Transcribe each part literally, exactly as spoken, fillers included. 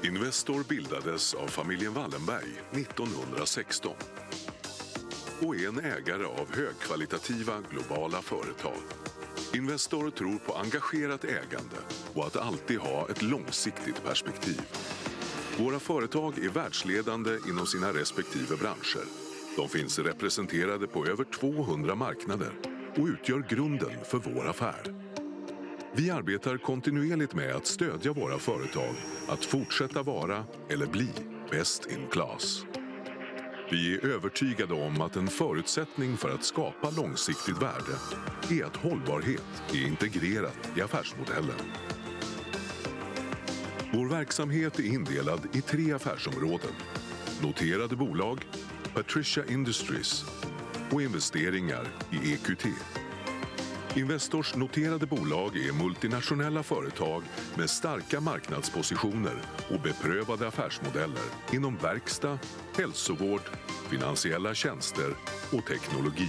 Investor bildades av familjen Wallenberg nittonhundrasexton och är en ägare av högkvalitativa globala företag. Investor tror på engagerat ägande och att alltid ha ett långsiktigt perspektiv. Våra företag är världsledande inom sina respektive branscher. De finns representerade på över tvåhundra marknader och utgör grunden för vår affär. Vi arbetar kontinuerligt med att stödja våra företag att fortsätta vara eller bli best in class. Vi är övertygade om att en förutsättning för att skapa långsiktigt värde är att hållbarhet är integrerat i affärsmodellen. Vår verksamhet är indelad i tre affärsområden: noterade bolag, Patricia Industries och investeringar i E Q T. Investors noterade bolag är multinationella företag med starka marknadspositioner och beprövade affärsmodeller inom verkstad, hälsovård, finansiella tjänster och teknologi.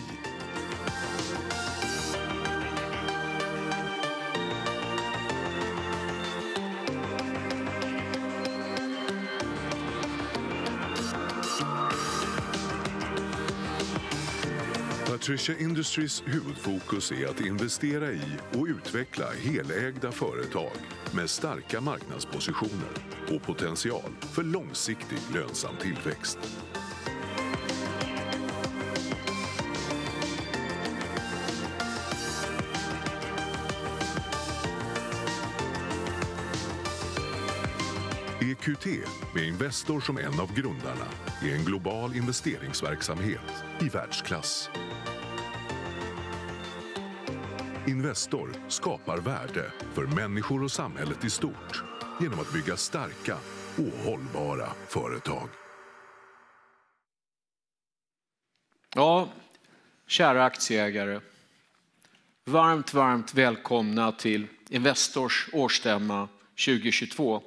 Patricia Industries huvudfokus är att investera i och utveckla helägda företag med starka marknadspositioner och potential för långsiktig lönsam tillväxt. E Q T, med Investor som en av grundarna, är en global investeringsverksamhet i världsklass. Investor skapar värde för människor och samhället i stort genom att bygga starka och hållbara företag. Ja, kära aktieägare. Varmt, varmt välkomna till Investors årsstämma tjugohundratjugotvå.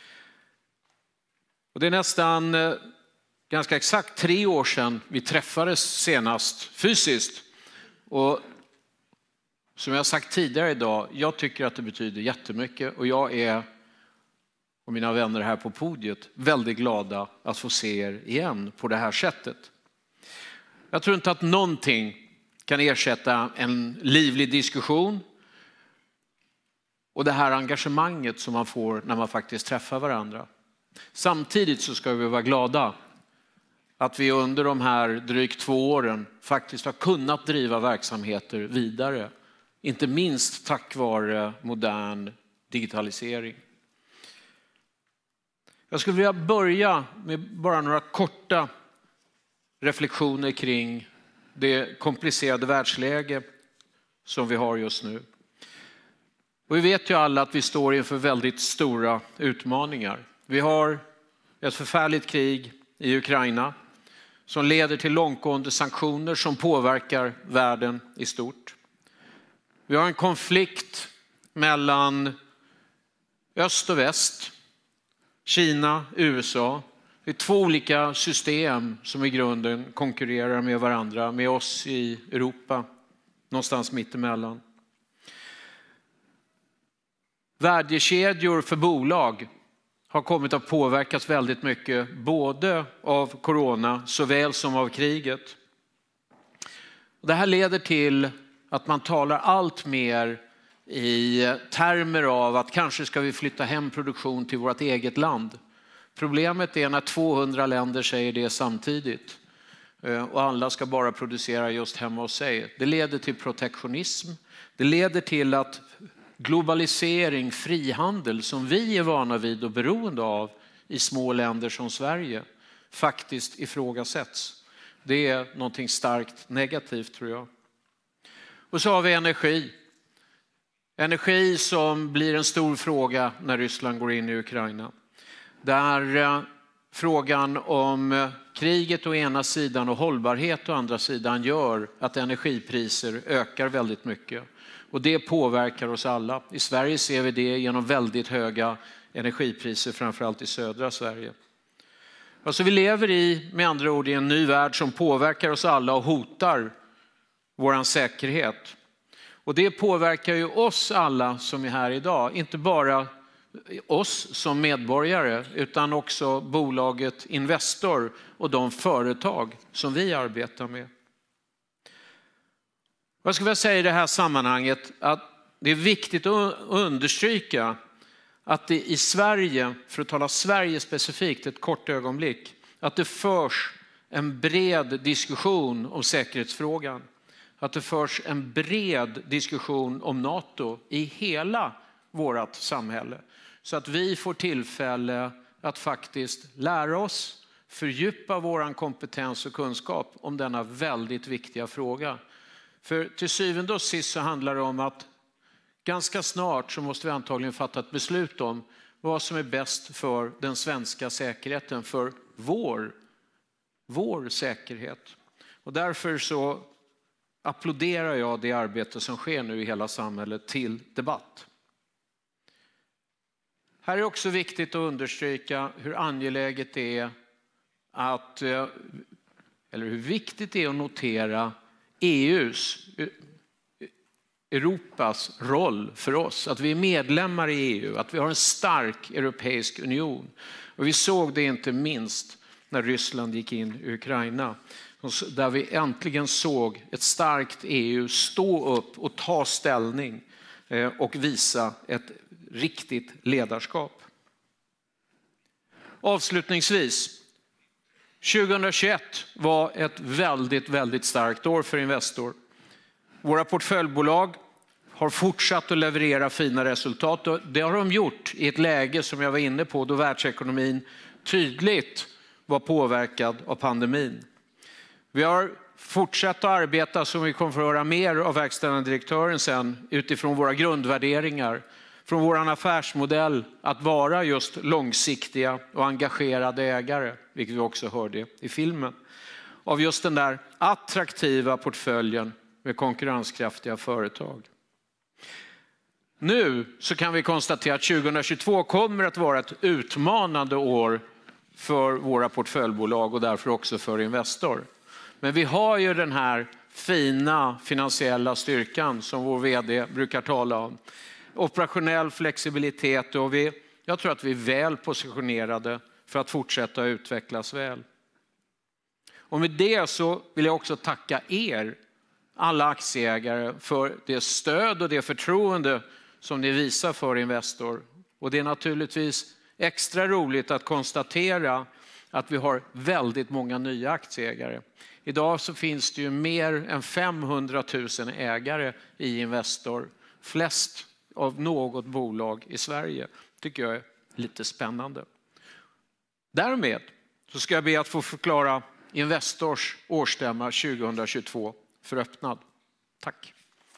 Och det är nästan eh, ganska exakt tre år sedan vi träffades senast fysiskt. Och som jag sagt tidigare idag, jag tycker att det betyder jättemycket och jag är och mina vänner här på podiet väldigt glada att få se er igen på det här sättet. Jag tror inte att någonting kan ersätta en livlig diskussion och det här engagemanget som man får när man faktiskt träffar varandra. Samtidigt så ska vi vara glada att vi under de här drygt två åren faktiskt har kunnat driva verksamheter vidare. Inte minst tack vare modern digitalisering. Jag skulle vilja börja med bara några korta reflektioner kring det komplicerade världsläge som vi har just nu. Och vi vet ju alla att vi står inför väldigt stora utmaningar. Vi har ett förfärligt krig i Ukraina som leder till långtgående sanktioner som påverkar världen i stort. Vi har en konflikt mellan öst och väst, Kina, U S A. Det är två olika system som i grunden konkurrerar med varandra, med oss i Europa, någonstans mittemellan. Värdekedjor för bolag har kommit att påverkas väldigt mycket, både av corona såväl som av kriget. Det här leder till att man talar allt mer i termer av att kanske ska vi flytta hem produktion till vårt eget land. Problemet är när tvåhundra länder säger det samtidigt och alla ska bara producera just hemma hos sig. Det leder till protektionism. Det leder till att globalisering, frihandel som vi är vana vid och beroende av i små länder som Sverige faktiskt ifrågasätts. Det är någonting starkt negativt, tror jag. Och så har vi energi. Energi som blir en stor fråga när Ryssland går in i Ukraina. Där frågan om kriget å ena sidan och hållbarhet å andra sidan gör att energipriser ökar väldigt mycket. Och det påverkar oss alla. I Sverige ser vi det genom väldigt höga energipriser, framförallt i södra Sverige. Alltså vi lever i, med andra ord, i en ny värld som påverkar oss alla och hotar vår säkerhet. Och det påverkar ju oss alla som är här idag. Inte bara oss som medborgare utan också bolaget Investor och de företag som vi arbetar med. Jag skulle vilja säga i det här sammanhanget att det är viktigt att understryka att det i Sverige, för att tala Sverige specifikt ett kort ögonblick, att det förs en bred diskussion om säkerhetsfrågan. Att det förs en bred diskussion om NATO i hela vårt samhälle. Så att vi får tillfälle att faktiskt lära oss, fördjupa vår kompetens och kunskap om denna väldigt viktiga fråga. För till syvende och sist så handlar det om att ganska snart så måste vi antagligen fatta ett beslut om vad som är bäst för den svenska säkerheten, för vår, vår säkerhet. Och därför så applåderar jag det arbete som sker nu i hela samhället till debatt. Här är också viktigt att understryka hur angeläget det är att, eller hur viktigt det är att notera E U:s, Europas roll för oss. Att vi är medlemmar i E U, att vi har en stark europeisk union. Och vi såg det inte minst när Ryssland gick in i Ukraina. Där vi äntligen såg ett starkt E U stå upp och ta ställning och visa ett riktigt ledarskap. Avslutningsvis, tjugohundratjugoett var ett väldigt, väldigt starkt år för Investor. Våra portföljbolag har fortsatt att leverera fina resultat. Det har de gjort i ett läge som jag var inne på då världsekonomin tydligt var påverkad av pandemin. Vi har fortsatt att arbeta, som vi kommer att höra mer av verkställande direktören sen, utifrån våra grundvärderingar, från vår affärsmodell att vara just långsiktiga och engagerade ägare, vilket vi också hörde i filmen, av just den där attraktiva portföljen med konkurrenskraftiga företag. Nu så kan vi konstatera att tjugohundratjugotvå kommer att vara ett utmanande år för våra portföljbolag och därför också för Investor. Men vi har ju den här fina finansiella styrkan som vår vd brukar tala om. Operationell flexibilitet, och vi, jag tror att vi är väl positionerade för att fortsätta utvecklas väl. Och med det så vill jag också tacka er, alla aktieägare, för det stöd och det förtroende som ni visar för Investor. Och det är naturligtvis extra roligt att konstatera att vi har väldigt många nya aktieägare. Idag så finns det ju mer än femhundratusen ägare i Investor. Flest av något bolag i Sverige. Tycker jag är lite spännande. Därmed så ska jag be att få förklara Investors årsstämma tjugohundratjugotvå för öppnad. Tack.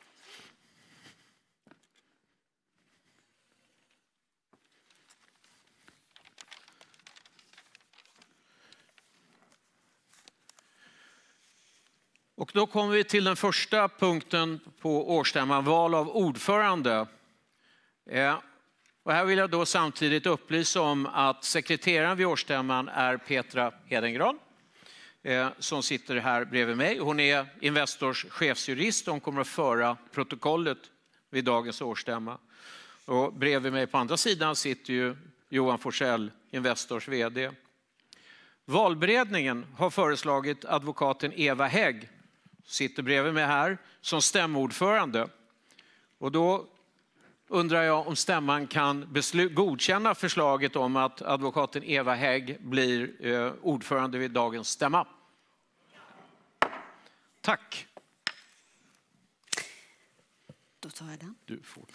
Och då kommer vi till den första punkten på årsstämman, val av ordförande. Och här vill jag då samtidigt upplysa om att sekreteraren vid årsstämman är Petra Hedengran, som sitter här bredvid mig. Hon är Investors chefsjurist och hon kommer att föra protokollet vid dagens årsstämma. Och bredvid mig på andra sidan sitter ju Johan Forsell, Investors vd. Valberedningen har föreslagit advokaten Eva Hägg, sitter bredvid mig här, som stämmordförande. Och då undrar jag om stämman kan beslut, godkänna förslaget om att advokaten Eva Hägg blir eh, ordförande vid dagens stämma. Tack. Då tar jag den. Du får.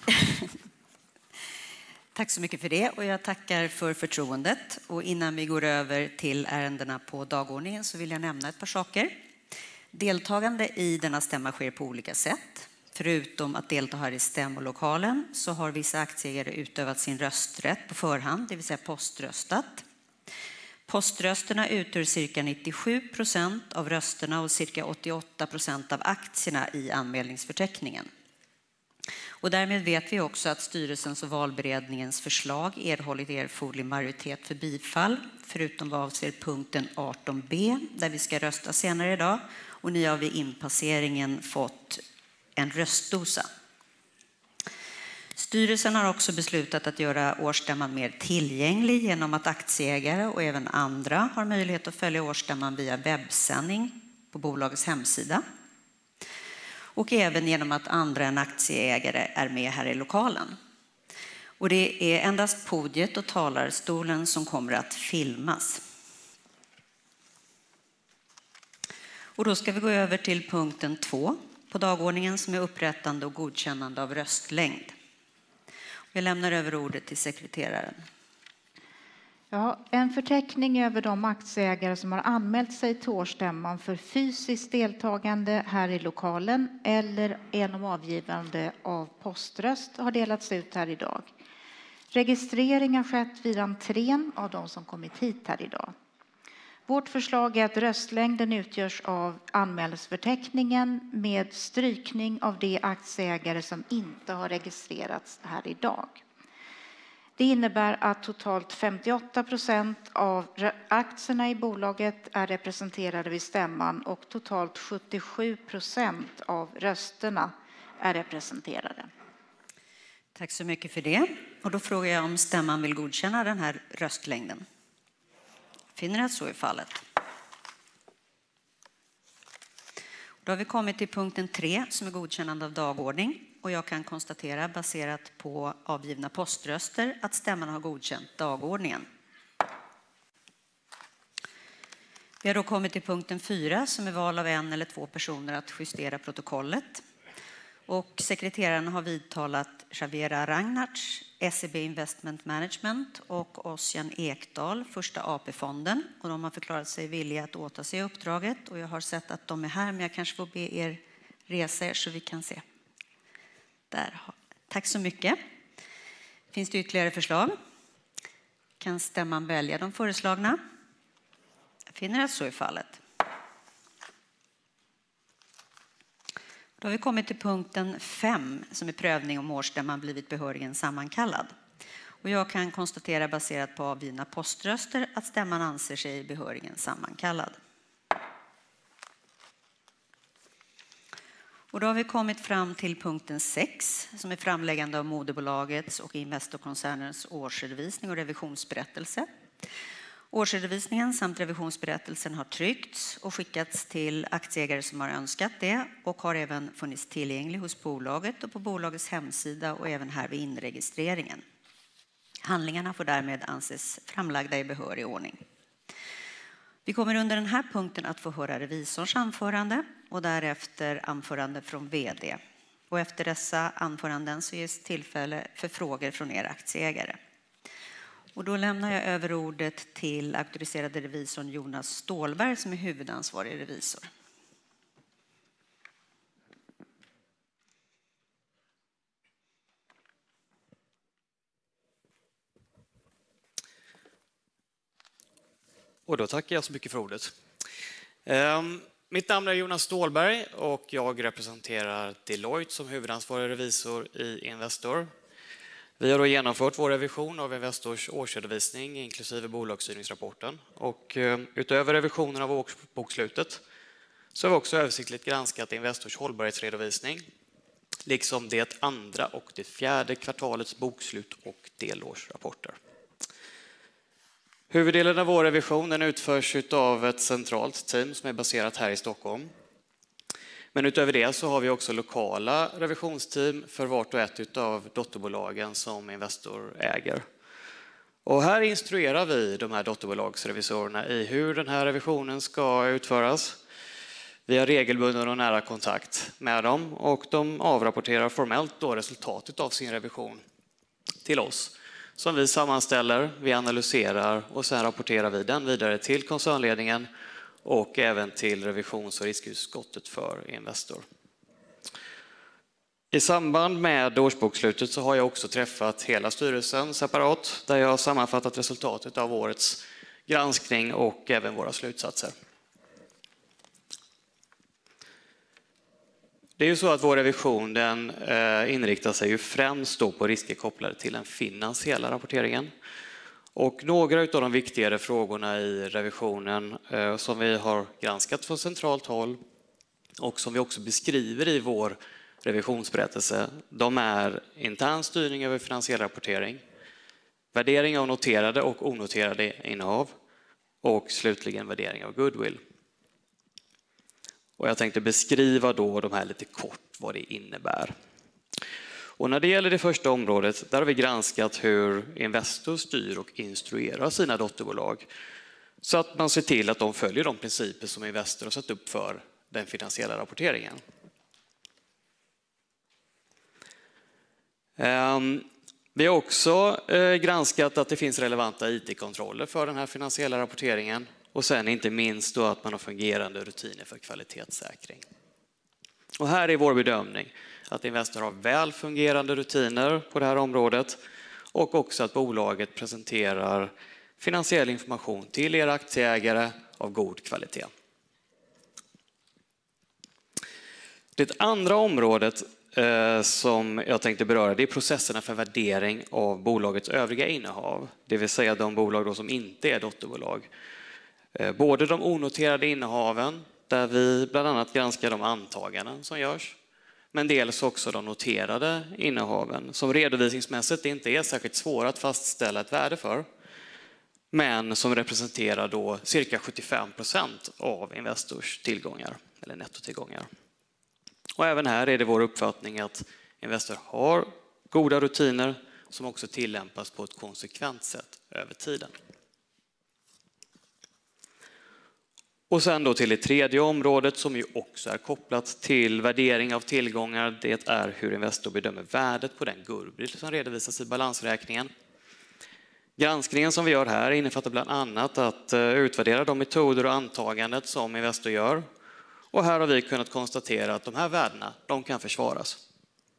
Tack så mycket för det, och jag tackar för förtroendet. Och innan vi går över till ärendena på dagordningen så vill jag nämna ett par saker. Deltagande i denna stämma sker på olika sätt. Förutom att delta här i stämmolokalen så har vissa aktieägare utövat sin rösträtt på förhand, det vill säga poströstat. Poströsterna utgör cirka nittiosju procent av rösterna och cirka åttioåtta procent av aktierna i anmälningsförteckningen. Och därmed vet vi också att styrelsens och valberedningens förslag erhållit erforderlig majoritet för bifall, förutom vad avser punkten arton b där vi ska rösta senare idag. Och ni har vid inpasseringen fått en röstdosa. Styrelsen har också beslutat att göra årsstämman mer tillgänglig genom att aktieägare och även andra har möjlighet att följa årsstämman via webbsändning på bolagets hemsida. Och även genom att andra än aktieägare är med här i lokalen. Och det är endast podiet och talarstolen som kommer att filmas. Och då ska vi gå över till punkten två på dagordningen som är upprättande och godkännande av röstlängd. Jag lämnar över ordet till sekreteraren. Ja, en förteckning över de aktieägare som har anmält sig till årsstämman för fysiskt deltagande här i lokalen eller genom avgivande av poströst har delats ut här idag. Registrering har skett vid entrén av de som kommit hit här idag. Vårt förslag är att röstlängden utgörs av anmälningsförteckningen med strykning av de aktieägare som inte har registrerats här idag. Det innebär att totalt femtioåtta procent av aktierna i bolaget är representerade vid stämman och totalt sjuttiosju procent av rösterna är representerade. Tack så mycket för det. Och då frågar jag om stämman vill godkänna den här röstlängden. Finner att så är fallet. Då har vi kommit till punkten tre som är godkännande av dagordning. Och jag kan konstatera baserat på avgivna poströster att stämman har godkänt dagordningen. Vi har då kommit till punkten fyra som är val av en eller två personer att justera protokollet. Och sekreteraren har vidtalat Javiera Ragnarts, S E B Investment Management och Ossian Ekdal, första A P-fonden. Och de har förklarat sig villiga att åta sig uppdraget. Och jag har sett att de är här, men jag kanske får be er resa er så vi kan se. Där. Tack så mycket. Finns det ytterligare förslag? Kan stämman välja de föreslagna? Jag finner att så är fallet. Då har vi kommit till punkten fem som är prövning om årsstämman blivit behörigen sammankallad. Och jag kan konstatera baserat på avgivna poströster att stämman anser sig behörigen sammankallad. Och då har vi kommit fram till punkten sex som är framläggande av moderbolagets och Investorkoncernens årsredovisning och revisionsberättelse. Årsredovisningen samt revisionsberättelsen har tryckts och skickats till aktieägare som har önskat det och har även funnits tillgänglig hos bolaget och på bolagets hemsida och även här vid inregistreringen. Handlingarna får därmed anses framlagda i behörig ordning. Vi kommer under den här punkten att få höra revisorns anförande och därefter anförande från vd. Och efter dessa anföranden så ges tillfälle för frågor från er aktieägare. Och då lämnar jag över ordet till auktoriserade revisorn Jonas Stålberg som är huvudansvarig revisor. Och då tackar jag så mycket för ordet. Mitt namn är Jonas Stålberg och jag representerar Deloitte som huvudansvarig revisor i Investor. Vi har då genomfört vår revision av Investors årsredovisning inklusive bolagsstyrningsrapporten. Och utöver revisionen av årsbokslutet så har vi också översiktligt granskat Investors hållbarhetsredovisning liksom det andra och det fjärde kvartalets bokslut och delårsrapporter. Huvuddelen av vår revision den utförs av ett centralt team som är baserat här i Stockholm. Men utöver det så har vi också lokala revisionsteam för vart och ett av dotterbolagen som Investor äger. Och här instruerar vi de här dotterbolagsrevisorerna i hur den här revisionen ska utföras. Vi har regelbunden och nära kontakt med dem och de avrapporterar formellt då resultatet av sin revision till oss. Som vi sammanställer, vi analyserar och sen rapporterar vi den vidare till koncernledningen och även till revisions- och riskutskottet för Investor. I samband med årsbokslutet så har jag också träffat hela styrelsen separat där jag har sammanfattat resultatet av årets granskning och även våra slutsatser. Det är ju så att vår revision den inriktar sig ju främst då på risker kopplade till den finansiella rapporteringen. Och några av de viktigare frågorna i revisionen som vi har granskat från centralt håll och som vi också beskriver i vår revisionsberättelse, de är intern styrning över finansiell rapportering, värdering av noterade och onoterade innehav och slutligen värdering av goodwill. Och jag tänkte beskriva då de här lite kort vad det innebär. Och när det gäller det första området, där har vi granskat hur Investor styr och instruerar sina dotterbolag så att man ser till att de följer de principer som Investor har satt upp för den finansiella rapporteringen. Vi har också granskat att det finns relevanta I T-kontroller för den här finansiella rapporteringen och sen inte minst då att man har fungerande rutiner för kvalitetssäkring. Och här är vår bedömning att Investor har väl fungerande rutiner på det här området och också att bolaget presenterar finansiell information till era aktieägare av god kvalitet. Det andra området eh, som jag tänkte beröra, det är processerna för värdering av bolagets övriga innehav, det vill säga de bolag då som inte är dotterbolag. Eh, både de onoterade innehaven, där vi bland annat granskar de antaganden som görs, men dels också de noterade innehaven som redovisningsmässigt inte är särskilt svåra att fastställa ett värde för, men som representerar då cirka sjuttiofem procent av Investors tillgångar eller nettotillgångar. Och även här är det vår uppfattning att Investor har goda rutiner som också tillämpas på ett konsekvent sätt över tiden. Och sen då till det tredje området som ju också är kopplat till värdering av tillgångar. Det är hur Investor bedömer värdet på den goodwill som redovisas i balansräkningen. Granskningen som vi gör här innefattar bland annat att utvärdera de metoder och antaganden som Investor gör. Och här har vi kunnat konstatera att de här värdena, de kan försvaras.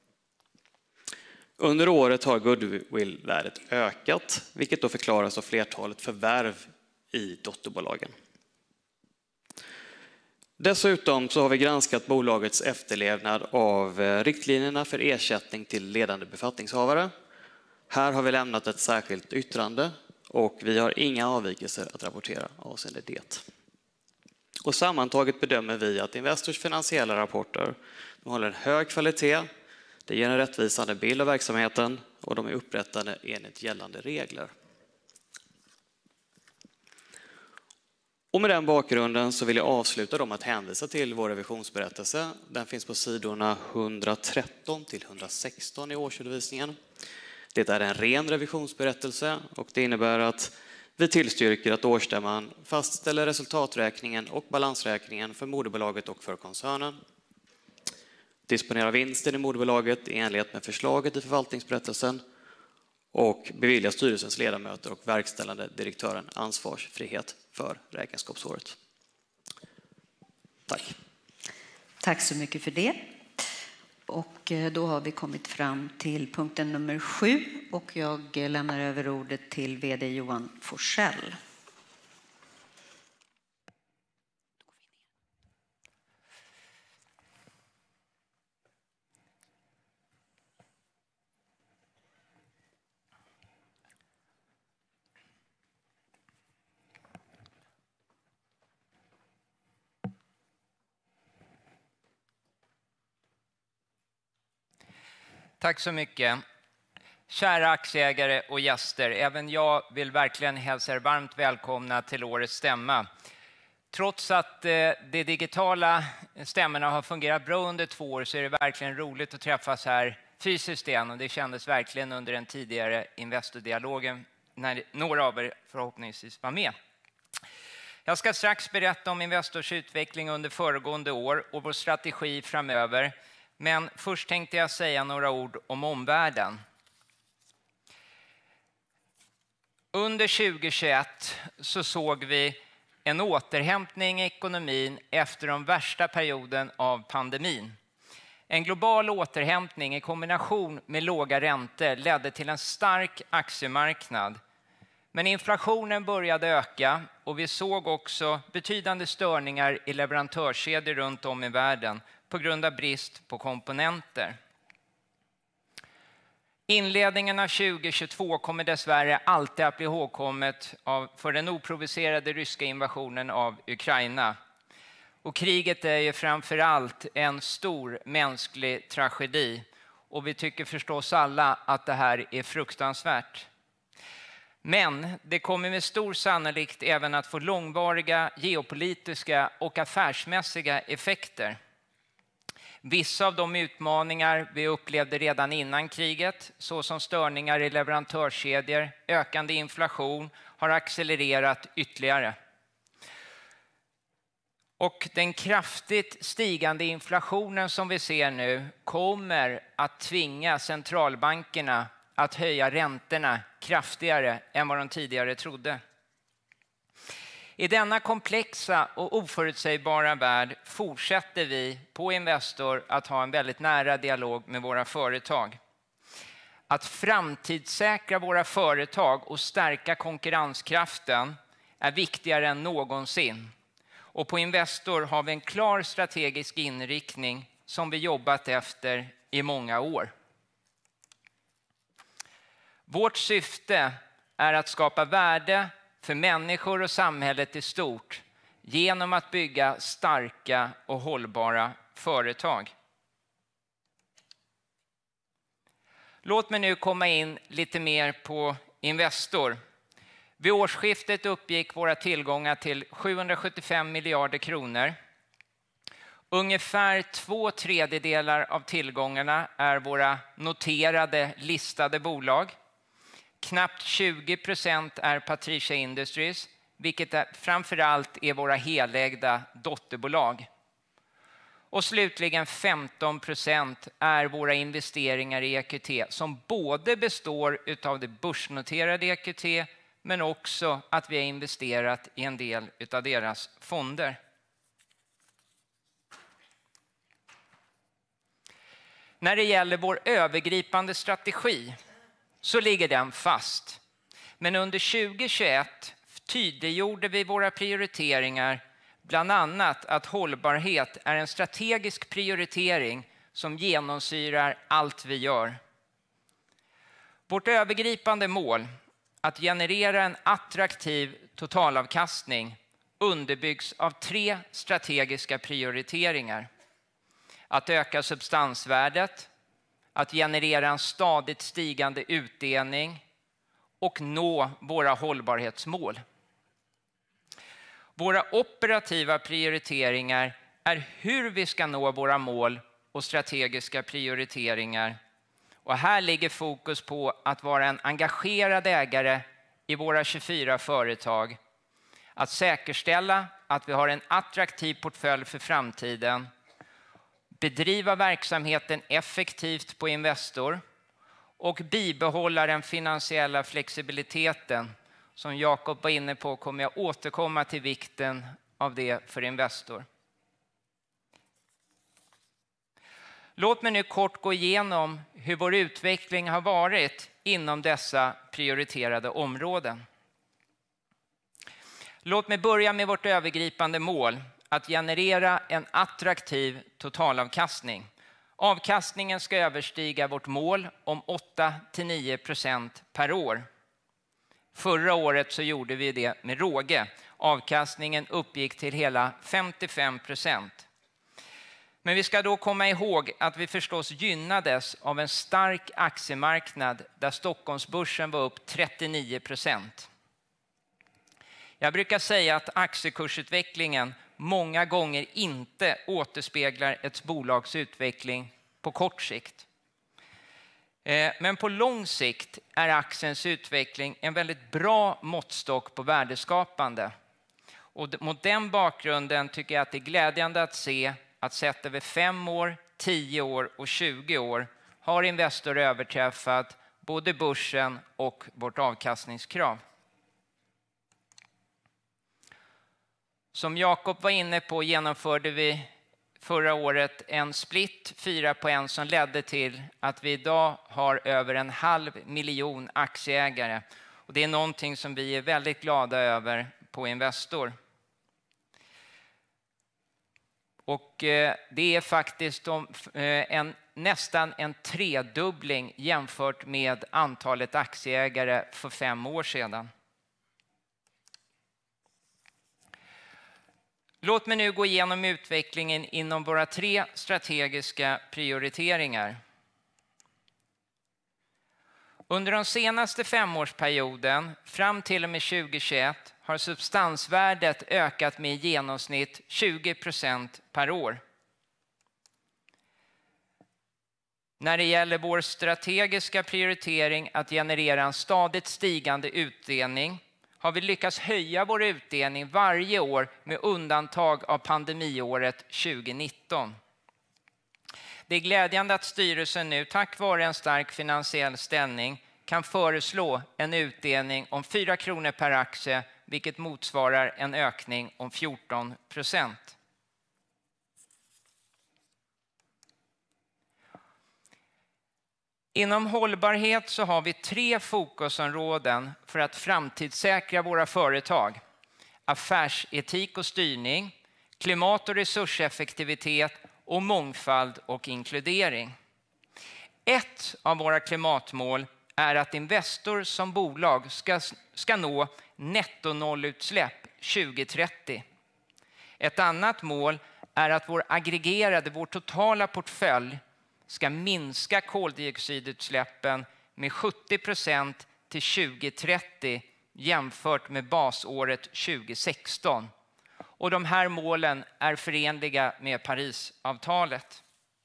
Under året har goodwill-värdet ökat, vilket då förklaras av flertalet förvärv i dotterbolagen. Dessutom så har vi granskat bolagets efterlevnad av riktlinjerna för ersättning till ledande befattningshavare. Här har vi lämnat ett särskilt yttrande och vi har inga avvikelser att rapportera avseende det. Och sammantaget bedömer vi att Investors finansiella rapporter de håller en hög kvalitet, det ger en rättvisande bild av verksamheten och de är upprättade enligt gällande regler. Och med den bakgrunden så vill jag avsluta dem att hänvisa till vår revisionsberättelse. Den finns på sidorna hundratretton till hundrasexton i årsredovisningen. Det är en ren revisionsberättelse och det innebär att vi tillstyrker att årsstämman fastställer resultaträkningen och balansräkningen för moderbolaget och för koncernen. Disponerar vinsten i moderbolaget i enlighet med förslaget i förvaltningsberättelsen och beviljar styrelsens ledamöter och verkställande direktören ansvarsfrihet för räkenskapsåret. Tack. Tack så mycket för det. Och då har vi kommit fram till punkten nummer sju och jag lämnar över ordet till vd Johan Forsell. Tack så mycket. Kära aktieägare och gäster, även jag vill verkligen hälsa er varmt välkomna till årets stämma. Trots att de digitala stämmorna har fungerat bra under två år så är det verkligen roligt att träffas här fysiskt igen och det kändes verkligen under den tidigare Investor-dialogen när några av er förhoppningsvis var med. Jag ska strax berätta om Investors utveckling under föregående år och vår strategi framöver. Men först tänkte jag säga några ord om omvärlden. Under tjugohundratjugoett så såg vi en återhämtning i ekonomin efter den värsta perioden av pandemin. En global återhämtning i kombination med låga räntor ledde till en stark aktiemarknad. Men inflationen började öka och vi såg också betydande störningar i leverantörskedjor runt om i världen på grund av brist på komponenter. Inledningen av tjugohundratjugotvå kommer dessvärre alltid att bli ihågkommet av, för den oprovocerade ryska invasionen av Ukraina. Och kriget är ju framför allt en stor mänsklig tragedi. Och vi tycker förstås alla att det här är fruktansvärt. Men det kommer med stor sannolikhet även att få långvariga geopolitiska och affärsmässiga effekter. Vissa av de utmaningar vi upplevde redan innan kriget, såsom störningar i leverantörskedjor, ökande inflation, har accelererat ytterligare. Och den kraftigt stigande inflationen som vi ser nu kommer att tvinga centralbankerna att höja räntorna kraftigare än vad de tidigare trodde. I denna komplexa och oförutsägbara värld fortsätter vi på Investor att ha en väldigt nära dialog med våra företag. Att framtidssäkra våra företag och stärka konkurrenskraften är viktigare än någonsin. Och på Investor har vi en klar strategisk inriktning som vi jobbat efter i många år. Vårt syfte är att skapa värde för människor och samhället i stort genom att bygga starka och hållbara företag. Låt mig nu komma in lite mer på Investor. Vid årsskiftet uppgick våra tillgångar till sjuhundrasjuttiofem miljarder kronor. Ungefär två tredjedelar av tillgångarna är våra noterade listade bolag. Knappt tjugo procent är Patricia Industries, vilket är, framförallt är våra helägda dotterbolag. Och slutligen femton procent är våra investeringar i E Q T som både består av det börsnoterade E Q T men också att vi har investerat i en del av deras fonder. När det gäller vår övergripande strategi så ligger den fast. Men under tjugo tjugoett tydliggjorde vi våra prioriteringar, bland annat att hållbarhet är en strategisk prioritering som genomsyrar allt vi gör. Vårt övergripande mål, att generera en attraktiv totalavkastning, underbyggs av tre strategiska prioriteringar. Att öka substansvärdet, att generera en stadigt stigande utdelning och nå våra hållbarhetsmål. Våra operativa prioriteringar är hur vi ska nå våra mål och strategiska prioriteringar. Och här ligger fokus på att vara en engagerad ägare i våra tjugofyra företag. Att säkerställa att vi har en attraktiv portfölj för framtiden. Bedriva verksamheten effektivt på Investor och bibehålla den finansiella flexibiliteten. Som Jakob var inne på kommer jag återkomma till vikten av det för Investor. Låt mig nu kort gå igenom hur vår utveckling har varit inom dessa prioriterade områden. Låt mig börja med vårt övergripande mål, att generera en attraktiv totalavkastning. Avkastningen ska överstiga vårt mål om åtta till nio procent per år. Förra året så gjorde vi det med råge. Avkastningen uppgick till hela femtiofem procent. Men vi ska då komma ihåg att vi förstås gynnades av en stark aktiemarknad där Stockholmsbörsen var upp trettionio procent. Jag brukar säga att aktiekursutvecklingen många gånger inte återspeglar ett bolags utveckling på kort sikt. Men på lång sikt är aktiens utveckling en väldigt bra måttstock på värdeskapande. Och mot den bakgrunden tycker jag att det är glädjande att se att sett över fem år, tio år och tjugo år har Investor överträffat både börsen och vårt avkastningskrav. Som Jakob var inne på genomförde vi förra året en split fyra på en som ledde till att vi idag har över en halv miljon aktieägare. Och det är någonting som vi är väldigt glada över på Investor. Och det är faktiskt en, nästan en tredubbling jämfört med antalet aktieägare för fem år sedan. Låt mig nu gå igenom utvecklingen inom våra tre strategiska prioriteringar. Under den senaste femårsperioden fram till och med tjugohundratjugoett har substansvärdet ökat med i genomsnitt tjugo procent per år. När det gäller vår strategiska prioritering att generera en stadigt stigande utdelning har vi lyckats höja vår utdelning varje år med undantag av pandemiåret tjugonitton. Det är glädjande att styrelsen nu tack vare en stark finansiell ställning kan föreslå en utdelning om fyra kronor per aktie, vilket motsvarar en ökning om fjorton procent. Inom hållbarhet så har vi tre fokusområden för att framtidssäkra våra företag. Affärsetik och styrning, klimat- och resurseffektivitet och mångfald och inkludering. Ett av våra klimatmål är att Investor som bolag ska, ska nå nettonollutsläpp tjugohundratrettio. Ett annat mål är att vår aggregerade, vår totala portfölj ska minska koldioxidutsläppen med sjuttio procent till tjugohundratrettio jämfört med basåret tjugohundrasexton. Och de här målen är förenliga med Parisavtalet.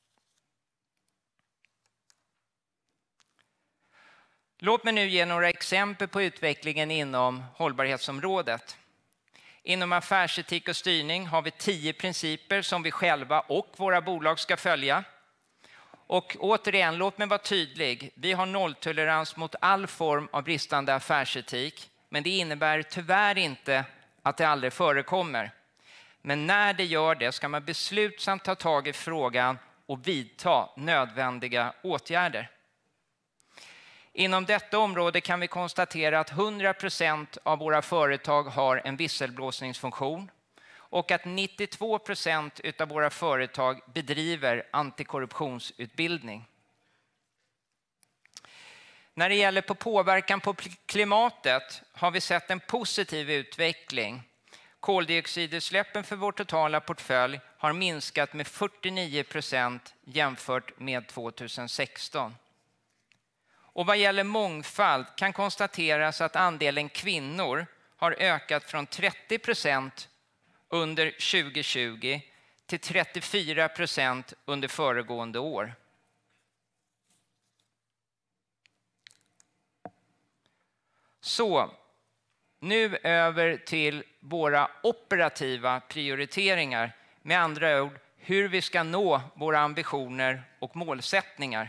Låt mig nu ge några exempel på utvecklingen inom hållbarhetsområdet. Inom affärsetik och styrning har vi tio principer som vi själva och våra bolag ska följa. Och återigen, låt mig vara tydlig. Vi har nolltolerans mot all form av bristande affärsetik. Men det innebär tyvärr inte att det aldrig förekommer. Men när det gör det ska man beslutsamt ta tag i frågan och vidta nödvändiga åtgärder. Inom detta område kan vi konstatera att hundra procent av våra företag har en visselblåsningsfunktion och att nittiotvå procent av våra företag bedriver antikorruptionsutbildning. När det gäller på påverkan på klimatet har vi sett en positiv utveckling. Koldioxidutsläppen för vår totala portfölj har minskat med fyrtionio procent jämfört med tjugohundrasexton. Och vad gäller mångfald kan konstateras att andelen kvinnor har ökat från trettio procent under tjugohundratjugo till trettiofyra procent under föregående år. Så, nu över till våra operativa prioriteringar. Med andra ord, hur vi ska nå våra ambitioner och målsättningar.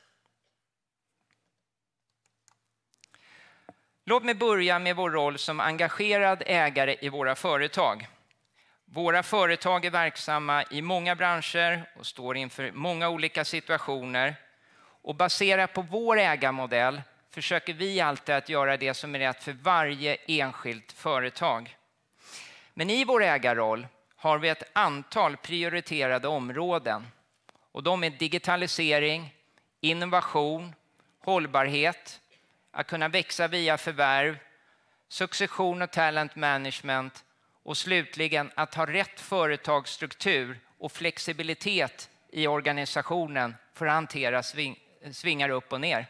Låt mig börja med vår roll som engagerad ägare i våra företag. Våra företag är verksamma i många branscher och står inför många olika situationer. Och baserat på vår ägarmodell försöker vi alltid att göra det som är rätt för varje enskilt företag. Men i vår ägarroll har vi ett antal prioriterade områden. Och de är digitalisering, innovation, hållbarhet, att kunna växa via förvärv, succession och talent management och slutligen att ha rätt företagsstruktur och flexibilitet i organisationen för att hantera sving, svingar upp och ner.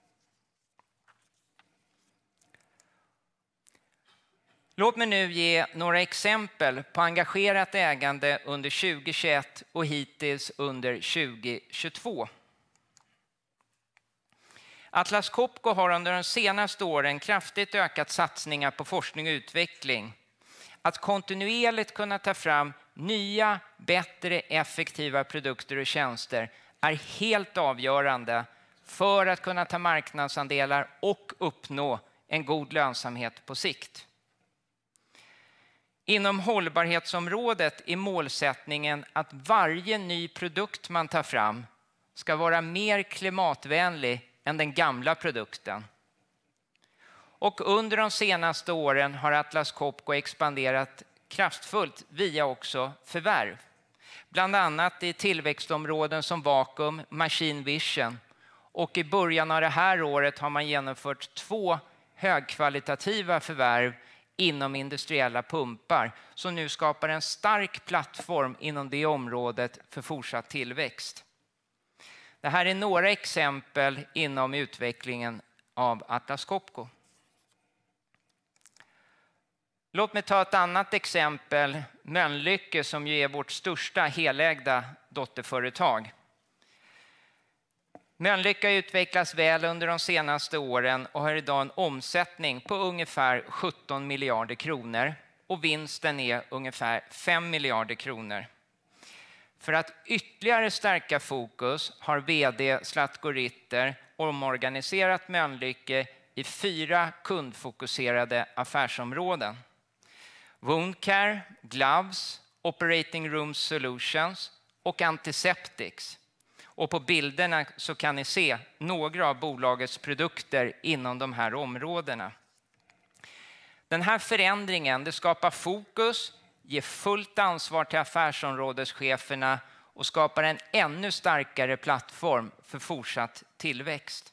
Låt mig nu ge några exempel på engagerat ägande under tjugohundratjugoett och hittills under tjugohundratjugotvå. Atlas Copco har under de senaste åren kraftigt ökat satsningar på forskning och utveckling. Att kontinuerligt kunna ta fram nya, bättre, effektiva produkter och tjänster är helt avgörande för att kunna ta marknadsandelar och uppnå en god lönsamhet på sikt. Inom hållbarhetsområdet är målsättningen att varje ny produkt man tar fram ska vara mer klimatvänlig än den gamla produkten. Och under de senaste åren har Atlas Copco expanderat kraftfullt via också förvärv. Bland annat i tillväxtområden som vakuum, machine vision. Och i början av det här året har man genomfört två högkvalitativa förvärv inom industriella pumpar som nu skapar en stark plattform inom det området för fortsatt tillväxt. Det här är några exempel inom utvecklingen av Atlas Copco. Låt mig ta ett annat exempel, Mölnlycke, som ju är vårt största helägda dotterföretag. Mölnlycke har utvecklats väl under de senaste åren och har idag en omsättning på ungefär sjutton miljarder kronor och vinsten är ungefär fem miljarder kronor. För att ytterligare stärka fokus har vd Zlatko Ritter omorganiserat Mölnlycke i fyra kundfokuserade affärsområden. Wound Care, Gloves, Operating Room Solutions och Antiseptics. Och på bilderna så kan ni se några av bolagets produkter inom de här områdena. Den här förändringen, det skapar fokus, ger fullt ansvar till affärsområdescheferna och skapar en ännu starkare plattform för fortsatt tillväxt.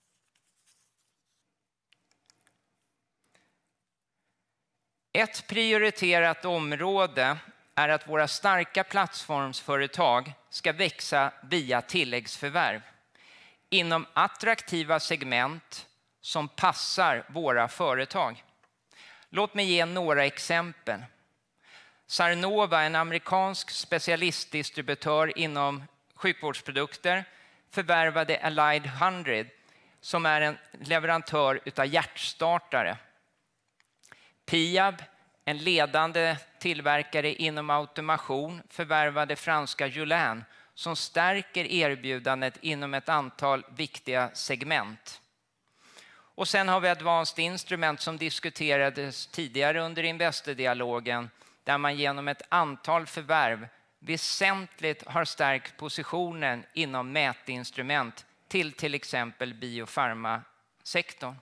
Ett prioriterat område är att våra starka plattformsföretag ska växa via tilläggsförvärv inom attraktiva segment som passar våra företag. Låt mig ge några exempel. Sarnova, en amerikansk specialistdistributör inom sjukvårdsprodukter, förvärvade Allied hundra som är en leverantör av hjärtstartare. Piab, en ledande tillverkare inom automation, förvärvade franska Julin som stärker erbjudandet inom ett antal viktiga segment. Och sen har vi Advanced Instrument som diskuterades tidigare under Investordialogen där man genom ett antal förvärv väsentligt har stärkt positionen inom mätinstrument till till exempel biofarmasektorn.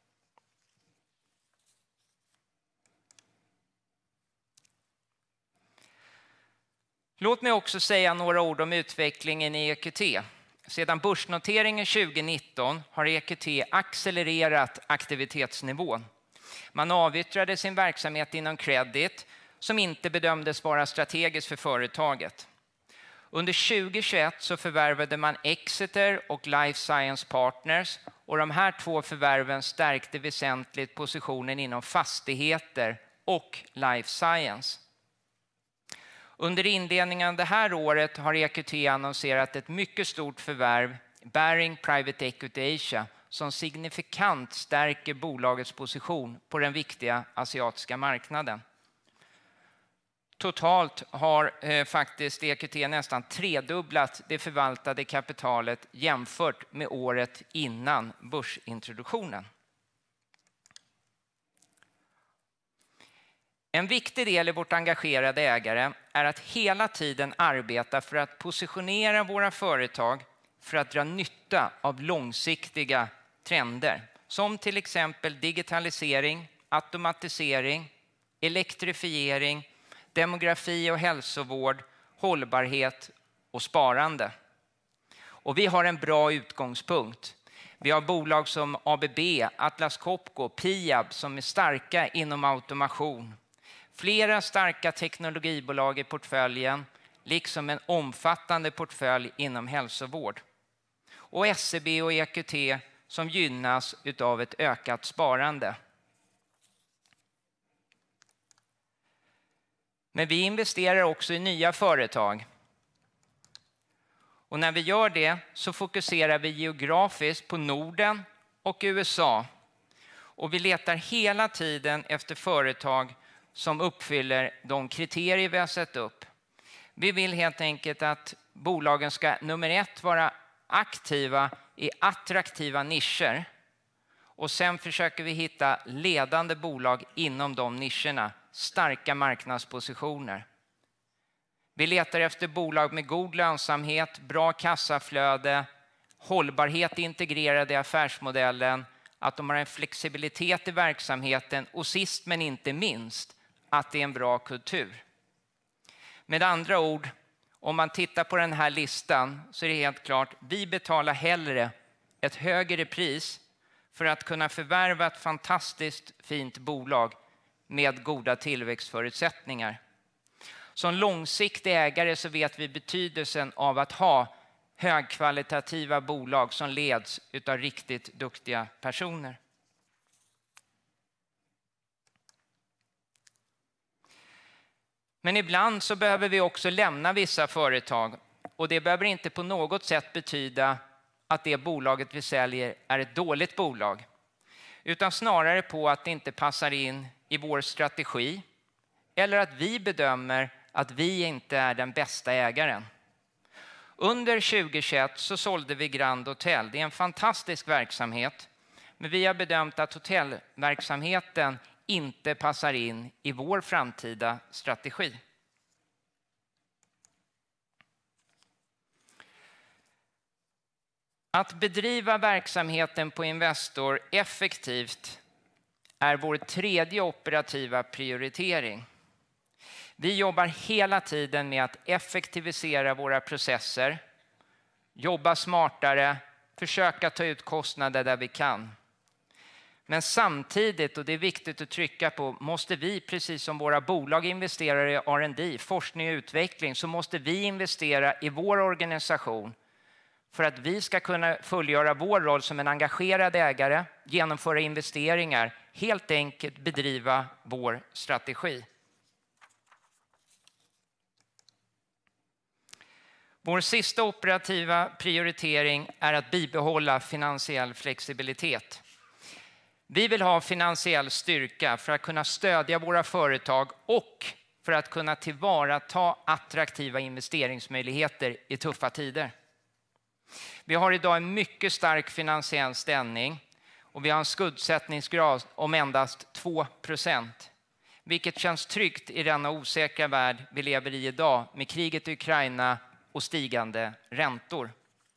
Låt mig också säga några ord om utvecklingen i E Q T. Sedan börsnoteringen tjugo nitton har E Q T accelererat aktivitetsnivån. Man avyttrade sin verksamhet inom credit som inte bedömdes vara strategiskt för företaget. Under tjugo tjugoett så förvärvade man Exeter och Life Science Partners och de här två förvärven stärkte väsentligt positionen inom fastigheter och life science. Under inledningen av det här året har E Q T annonserat ett mycket stort förvärv, Baring Private Equity Asia, som signifikant stärker bolagets position på den viktiga asiatiska marknaden. Totalt har eh, faktiskt E Q T nästan tredubblat det förvaltade kapitalet jämfört med året innan börsintroduktionen. En viktig del i vårt engagerade ägare är att hela tiden arbeta för att positionera våra företag för att dra nytta av långsiktiga trender som till exempel digitalisering, automatisering, elektrifiering, demografi och hälsovård, hållbarhet och sparande. Och vi har en bra utgångspunkt. Vi har bolag som A B B, Atlas Copco, Piab som är starka inom automation. Flera starka teknologibolag i portföljen, liksom en omfattande portfölj inom hälsovård. Och S E B och E Q T som gynnas av ett ökat sparande. Men vi investerar också i nya företag. Och när vi gör det så fokuserar vi geografiskt på Norden och U S A. Och vi letar hela tiden efter företag som uppfyller de kriterier vi har sett upp. Vi vill helt enkelt att bolagen ska nummer ett vara aktiva i attraktiva nischer. Och sen försöker vi hitta ledande bolag inom de nischerna, starka marknadspositioner. Vi letar efter bolag med god lönsamhet, bra kassaflöde, hållbarhet integrerad i affärsmodellen, att de har en flexibilitet i verksamheten och sist men inte minst att det är en bra kultur. Med andra ord, om man tittar på den här listan så är det helt klart, vi betalar hellre ett högre pris för att kunna förvärva ett fantastiskt fint bolag med goda tillväxtförutsättningar. Som långsiktig ägare så vet vi betydelsen av att ha högkvalitativa bolag som leds av riktigt duktiga personer. Men ibland så behöver vi också lämna vissa företag, och det behöver inte på något sätt betyda att det bolaget vi säljer är ett dåligt bolag, utan snarare på att det inte passar in i vår strategi eller att vi bedömer att vi inte är den bästa ägaren. Under tjugohundratjugoett så sålde vi Grand Hotel. Det är en fantastisk verksamhet, men vi har bedömt att hotellverksamheten inte passar in i vår framtida strategi. Att bedriva verksamheten på Investor effektivt är vår tredje operativa prioritering. Vi jobbar hela tiden med att effektivisera våra processer, jobba smartare, försöka ta ut kostnader där vi kan. Men samtidigt, och det är viktigt att trycka på, måste vi, precis som våra bolag investerar i R and D, forskning och utveckling, så måste vi investera i vår organisation för att vi ska kunna fullgöra vår roll som en engagerad ägare, genomföra investeringar, helt enkelt bedriva vår strategi. Vår sista operativa prioritering är att bibehålla finansiell flexibilitet. Vi vill ha finansiell styrka för att kunna stödja våra företag och för att kunna tillvarata attraktiva investeringsmöjligheter i tuffa tider. Vi har idag en mycket stark finansiell ställning och vi har en skuldsättningsgrad om endast två procent. Vilket känns tryggt i denna osäkra värld vi lever i idag med kriget i Ukraina och stigande räntor.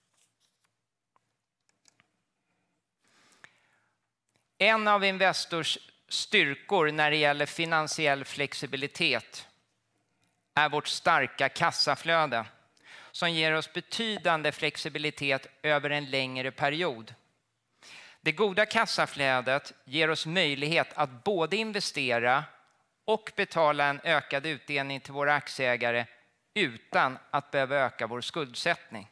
En av Investors styrkor när det gäller finansiell flexibilitet är vårt starka kassaflöde som ger oss betydande flexibilitet över en längre period. Det goda kassaflödet ger oss möjlighet att både investera och betala en ökad utdelning till våra aktieägare utan att behöva öka vår skuldsättning.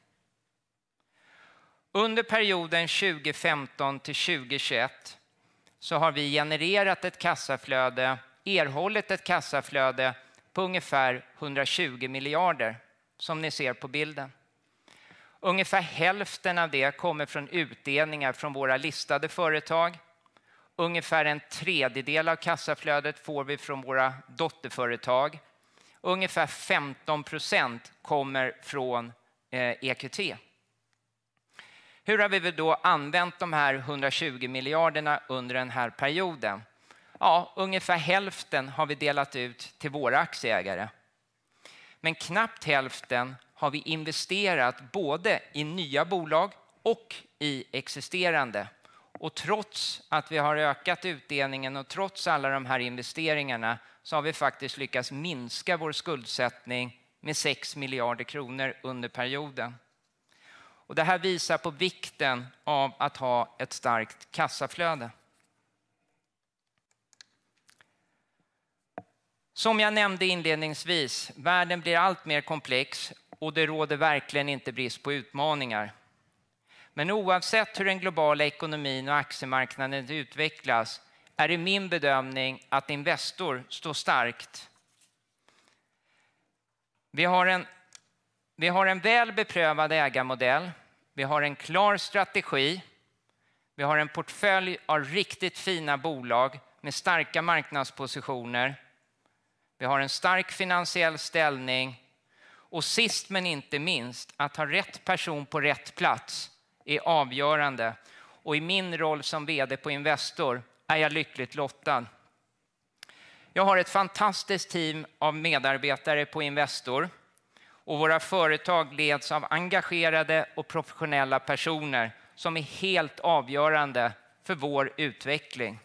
Under perioden tjugo femton till tjugo tjugoett så har vi genererat ett kassaflöde, erhållit ett kassaflöde på ungefär hundratjugo miljarder, som ni ser på bilden. Ungefär hälften av det kommer från utdelningar från våra listade företag. Ungefär en tredjedel av kassaflödet får vi från våra dotterföretag. Ungefär femton procent kommer från eh, E Q T. Hur har vi då använt de här hundratjugo miljarderna under den här perioden? Ja, ungefär hälften har vi delat ut till våra aktieägare. Men knappt hälften har vi investerat både i nya bolag och i existerande. Och trots att vi har ökat utdelningen och trots alla de här investeringarna så har vi faktiskt lyckats minska vår skuldsättning med sex miljarder kronor under perioden. Och det här visar på vikten av att ha ett starkt kassaflöde. Som jag nämnde inledningsvis, världen blir allt mer komplex och det råder verkligen inte brist på utmaningar. Men oavsett hur den globala ekonomin och aktiemarknaden utvecklas är det min bedömning att Investor står starkt. Vi har en, vi har en väl beprövad ägarmodell, vi har en klar strategi, vi har en portfölj av riktigt fina bolag med starka marknadspositioner. Vi har en stark finansiell ställning och sist men inte minst att ha rätt person på rätt plats är avgörande. Och i min roll som vd på Investor är jag lyckligt lottad. Jag har ett fantastiskt team av medarbetare på Investor och våra företag leds av engagerade och professionella personer som är helt avgörande för vår utveckling.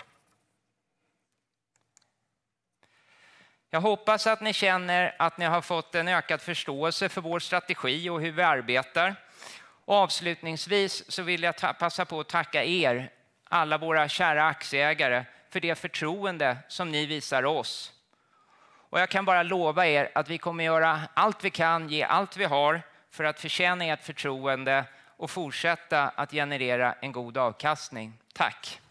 Jag hoppas att ni känner att ni har fått en ökad förståelse för vår strategi och hur vi arbetar. Och avslutningsvis så vill jag ta- passa på att tacka er, alla våra kära aktieägare, för det förtroende som ni visar oss. Och jag kan bara lova er att vi kommer göra allt vi kan, ge allt vi har för att förtjäna ert förtroende och fortsätta att generera en god avkastning. Tack!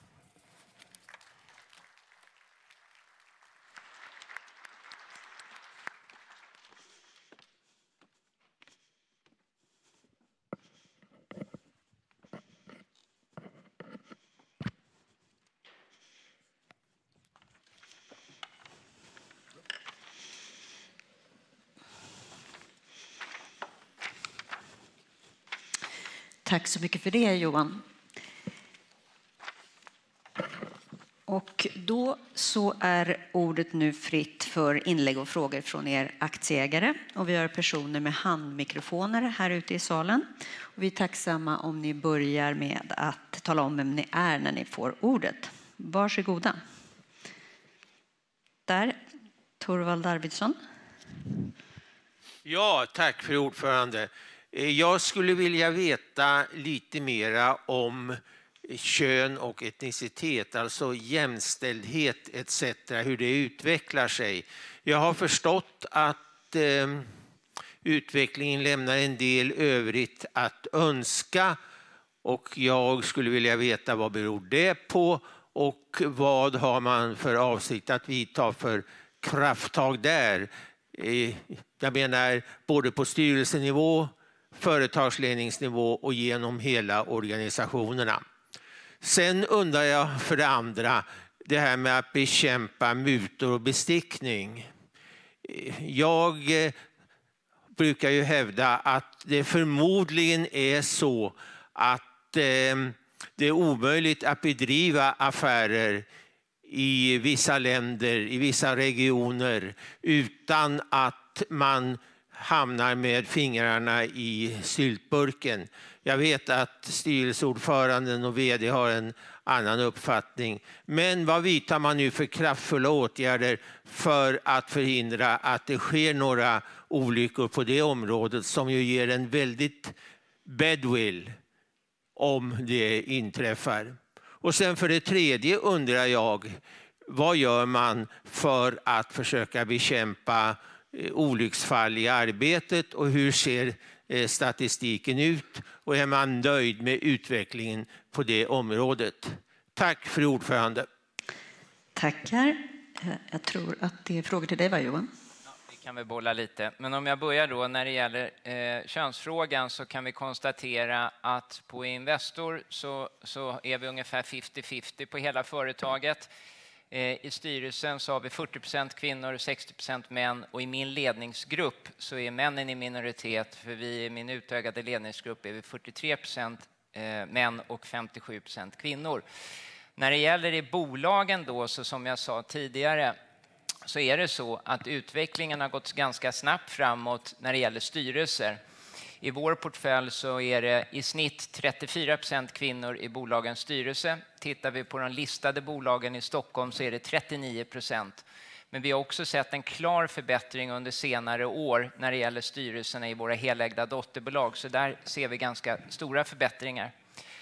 Tack så mycket för det, Johan. Och då så är ordet nu fritt för inlägg och frågor från er aktieägare. Och vi har personer med handmikrofoner här ute i salen. Och vi är tacksamma om ni börjar med att tala om vem ni är när ni får ordet. Varsågoda. Där, Torvald Arvidsson. Ja, tack för ordförande. Jag skulle vilja veta lite mera om kön och etnicitet, alltså jämställdhet et cetera, hur det utvecklar sig. Jag har förstått att eh, utvecklingen lämnar en del övrigt att önska och jag skulle vilja veta vad beror det på och vad har man för avsikt att vidta för krafttag där. Eh, jag menar både på styrelsenivå, företagsledningsnivå och genom hela organisationerna. Sen undrar jag för det andra det här med att bekämpa mutor och bestickning. Jag brukar ju hävda att det förmodligen är så att det är omöjligt att bedriva affärer i vissa länder, i vissa regioner utan att man hamnar med fingrarna i syltburken. Jag vet att styrelseordföranden och vd har en annan uppfattning. Men vad vidtar man nu för kraftfulla åtgärder för att förhindra att det sker några olyckor på det området som ju ger en väldigt badwill om det inträffar. Och sen för det tredje undrar jag, vad gör man för att försöka bekämpa olycksfall i arbetet och hur ser statistiken ut och är man nöjd med utvecklingen på det området? Tack för ordförande. Tackar. Jag tror att det är frågor till dig, va, Johan? Ja, vi kan väl bolla lite. Men om jag börjar då när det gäller eh, könsfrågan så kan vi konstatera att på Investor så, så är vi ungefär femtio femtio på hela företaget. I styrelsen så har vi fyrtio procent kvinnor och sextio procent män och i min ledningsgrupp så är männen i minoritet för vi i min utökade ledningsgrupp är vi fyrtiotre procent män och femtiosju procent kvinnor. När det gäller i bolagen då så som jag sa tidigare så är det så att utvecklingen har gått ganska snabbt framåt när det gäller styrelser. I vår portfölj så är det i snitt trettiofyra procent kvinnor i bolagens styrelse. Tittar vi på de listade bolagen i Stockholm så är det trettionio procent. Men vi har också sett en klar förbättring under senare år när det gäller styrelserna i våra helägda dotterbolag. Så där ser vi ganska stora förbättringar.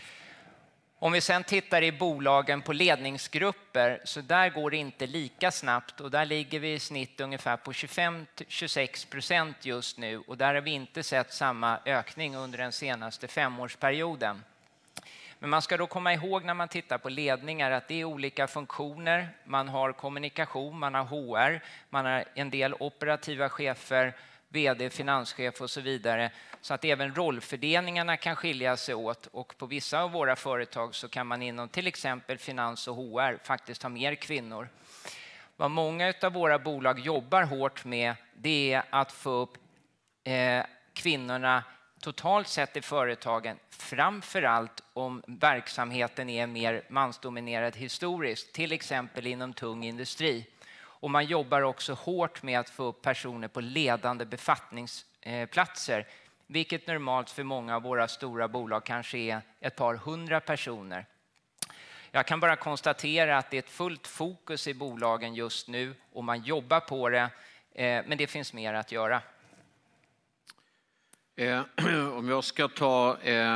Om vi sen tittar i bolagen på ledningsgrupper så där går det inte lika snabbt och där ligger vi i snitt ungefär på tjugofem till tjugosex procent just nu och där har vi inte sett samma ökning under den senaste femårsperioden. Men man ska då komma ihåg när man tittar på ledningar att det är olika funktioner. Man har kommunikation, man har H R, man har en del operativa chefer, vd, finanschef och så vidare. Så att även rollfördelningarna kan skilja sig åt och på vissa av våra företag så kan man inom till exempel finans och H R faktiskt ha mer kvinnor. Vad många av våra bolag jobbar hårt med det är att få upp eh, kvinnorna totalt sett i företagen, framför allt om verksamheten är mer mansdominerad historiskt, till exempel inom tung industri. Och man jobbar också hårt med att få upp personer på ledande befattningsplatser, vilket normalt för många av våra stora bolag kanske är ett par hundra personer. Jag kan bara konstatera att det är ett fullt fokus i bolagen just nu och man jobbar på det, men det finns mer att göra. Eh, om jag ska ta eh,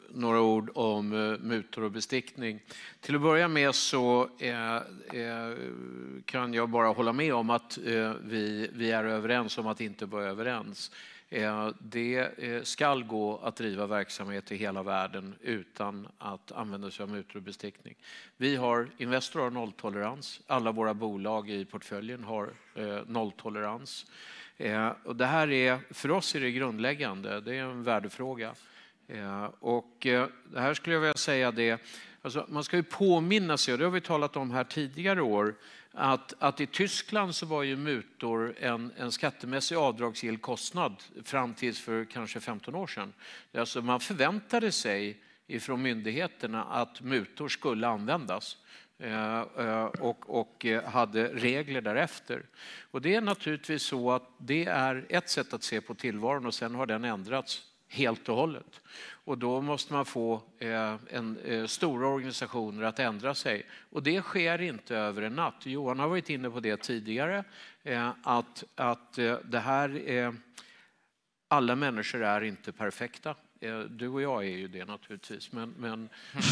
några ord om uh, mutor och bestickning. Till att börja med så uh, uh, kan jag bara hålla med om att uh, vi, vi är överens om att inte vara överens. Uh, det uh, ska gå att driva verksamhet i hela världen utan att använda sig av mutor och bestickning. Vi har Investor har nolltolerans. Alla våra bolag i portföljen har uh, nolltolerans. Uh, och det här är, för oss är det grundläggande. Det är en värdefråga. Uh, och uh, det här skulle jag vilja säga det. Alltså, man ska ju påminna sig, och det har vi talat om här tidigare år, att, att i Tyskland så var ju mutor en, en skattemässig avdragsgill kostnad fram tills för kanske femton år sedan. Alltså man förväntade sig ifrån myndigheterna att mutor skulle användas eh, och, och hade regler därefter. Och det är naturligtvis så att det är ett sätt att se på tillvaron och sen har den ändrats helt och hållet. Och då måste man få eh, en, eh, stora organisationer att ändra sig. Och det sker inte över en natt. Johan har varit inne på det tidigare. Eh, att att eh, det här, eh, alla människor är inte perfekta. Eh, du och jag är ju det naturligtvis. Men, men,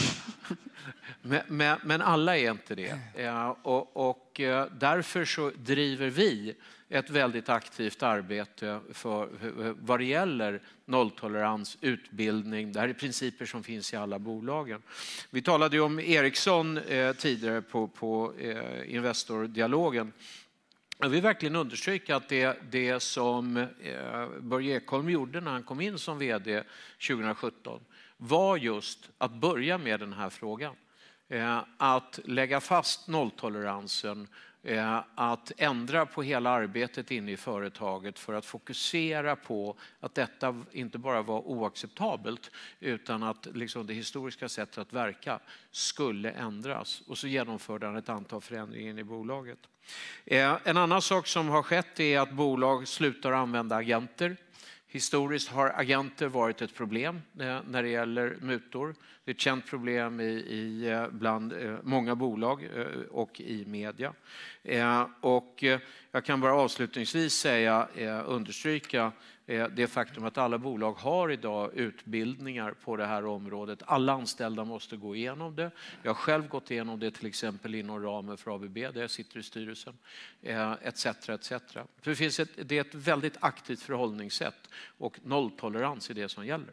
men, men, men alla är inte det. Eh, och och eh, därför så driver vi ett väldigt aktivt arbete för vad det gäller nolltolerans, utbildning. Det här är principer som finns i alla bolagen. Vi talade ju om Ericsson eh, tidigare på, på eh, Investor-dialogen. Jag vill verkligen understryka att det, det som eh, Börje Ekholm gjorde när han kom in som vd tjugohundrasjutton var just att börja med den här frågan. Eh, att lägga fast nolltoleransen, att ändra på hela arbetet inne i företaget för att fokusera på att detta inte bara var oacceptabelt utan att liksom det historiska sättet att verka skulle ändras. Och så genomförde han ett antal förändringar i bolaget. En annan sak som har skett är att bolag slutar använda agenter. Historiskt har agenter varit ett problem när det gäller mutor. Det är ett känt problem i, i bland många bolag och i media. Och jag kan bara avslutningsvis säga, understryka det faktum att alla bolag har idag utbildningar på det här området. Alla anställda måste gå igenom det. Jag har själv gått igenom det till exempel inom ramen för A B B där jag sitter i styrelsen. Etc, et cetera. Det finns ett, det är ett väldigt aktivt förhållningssätt och nolltolerans är det som gäller.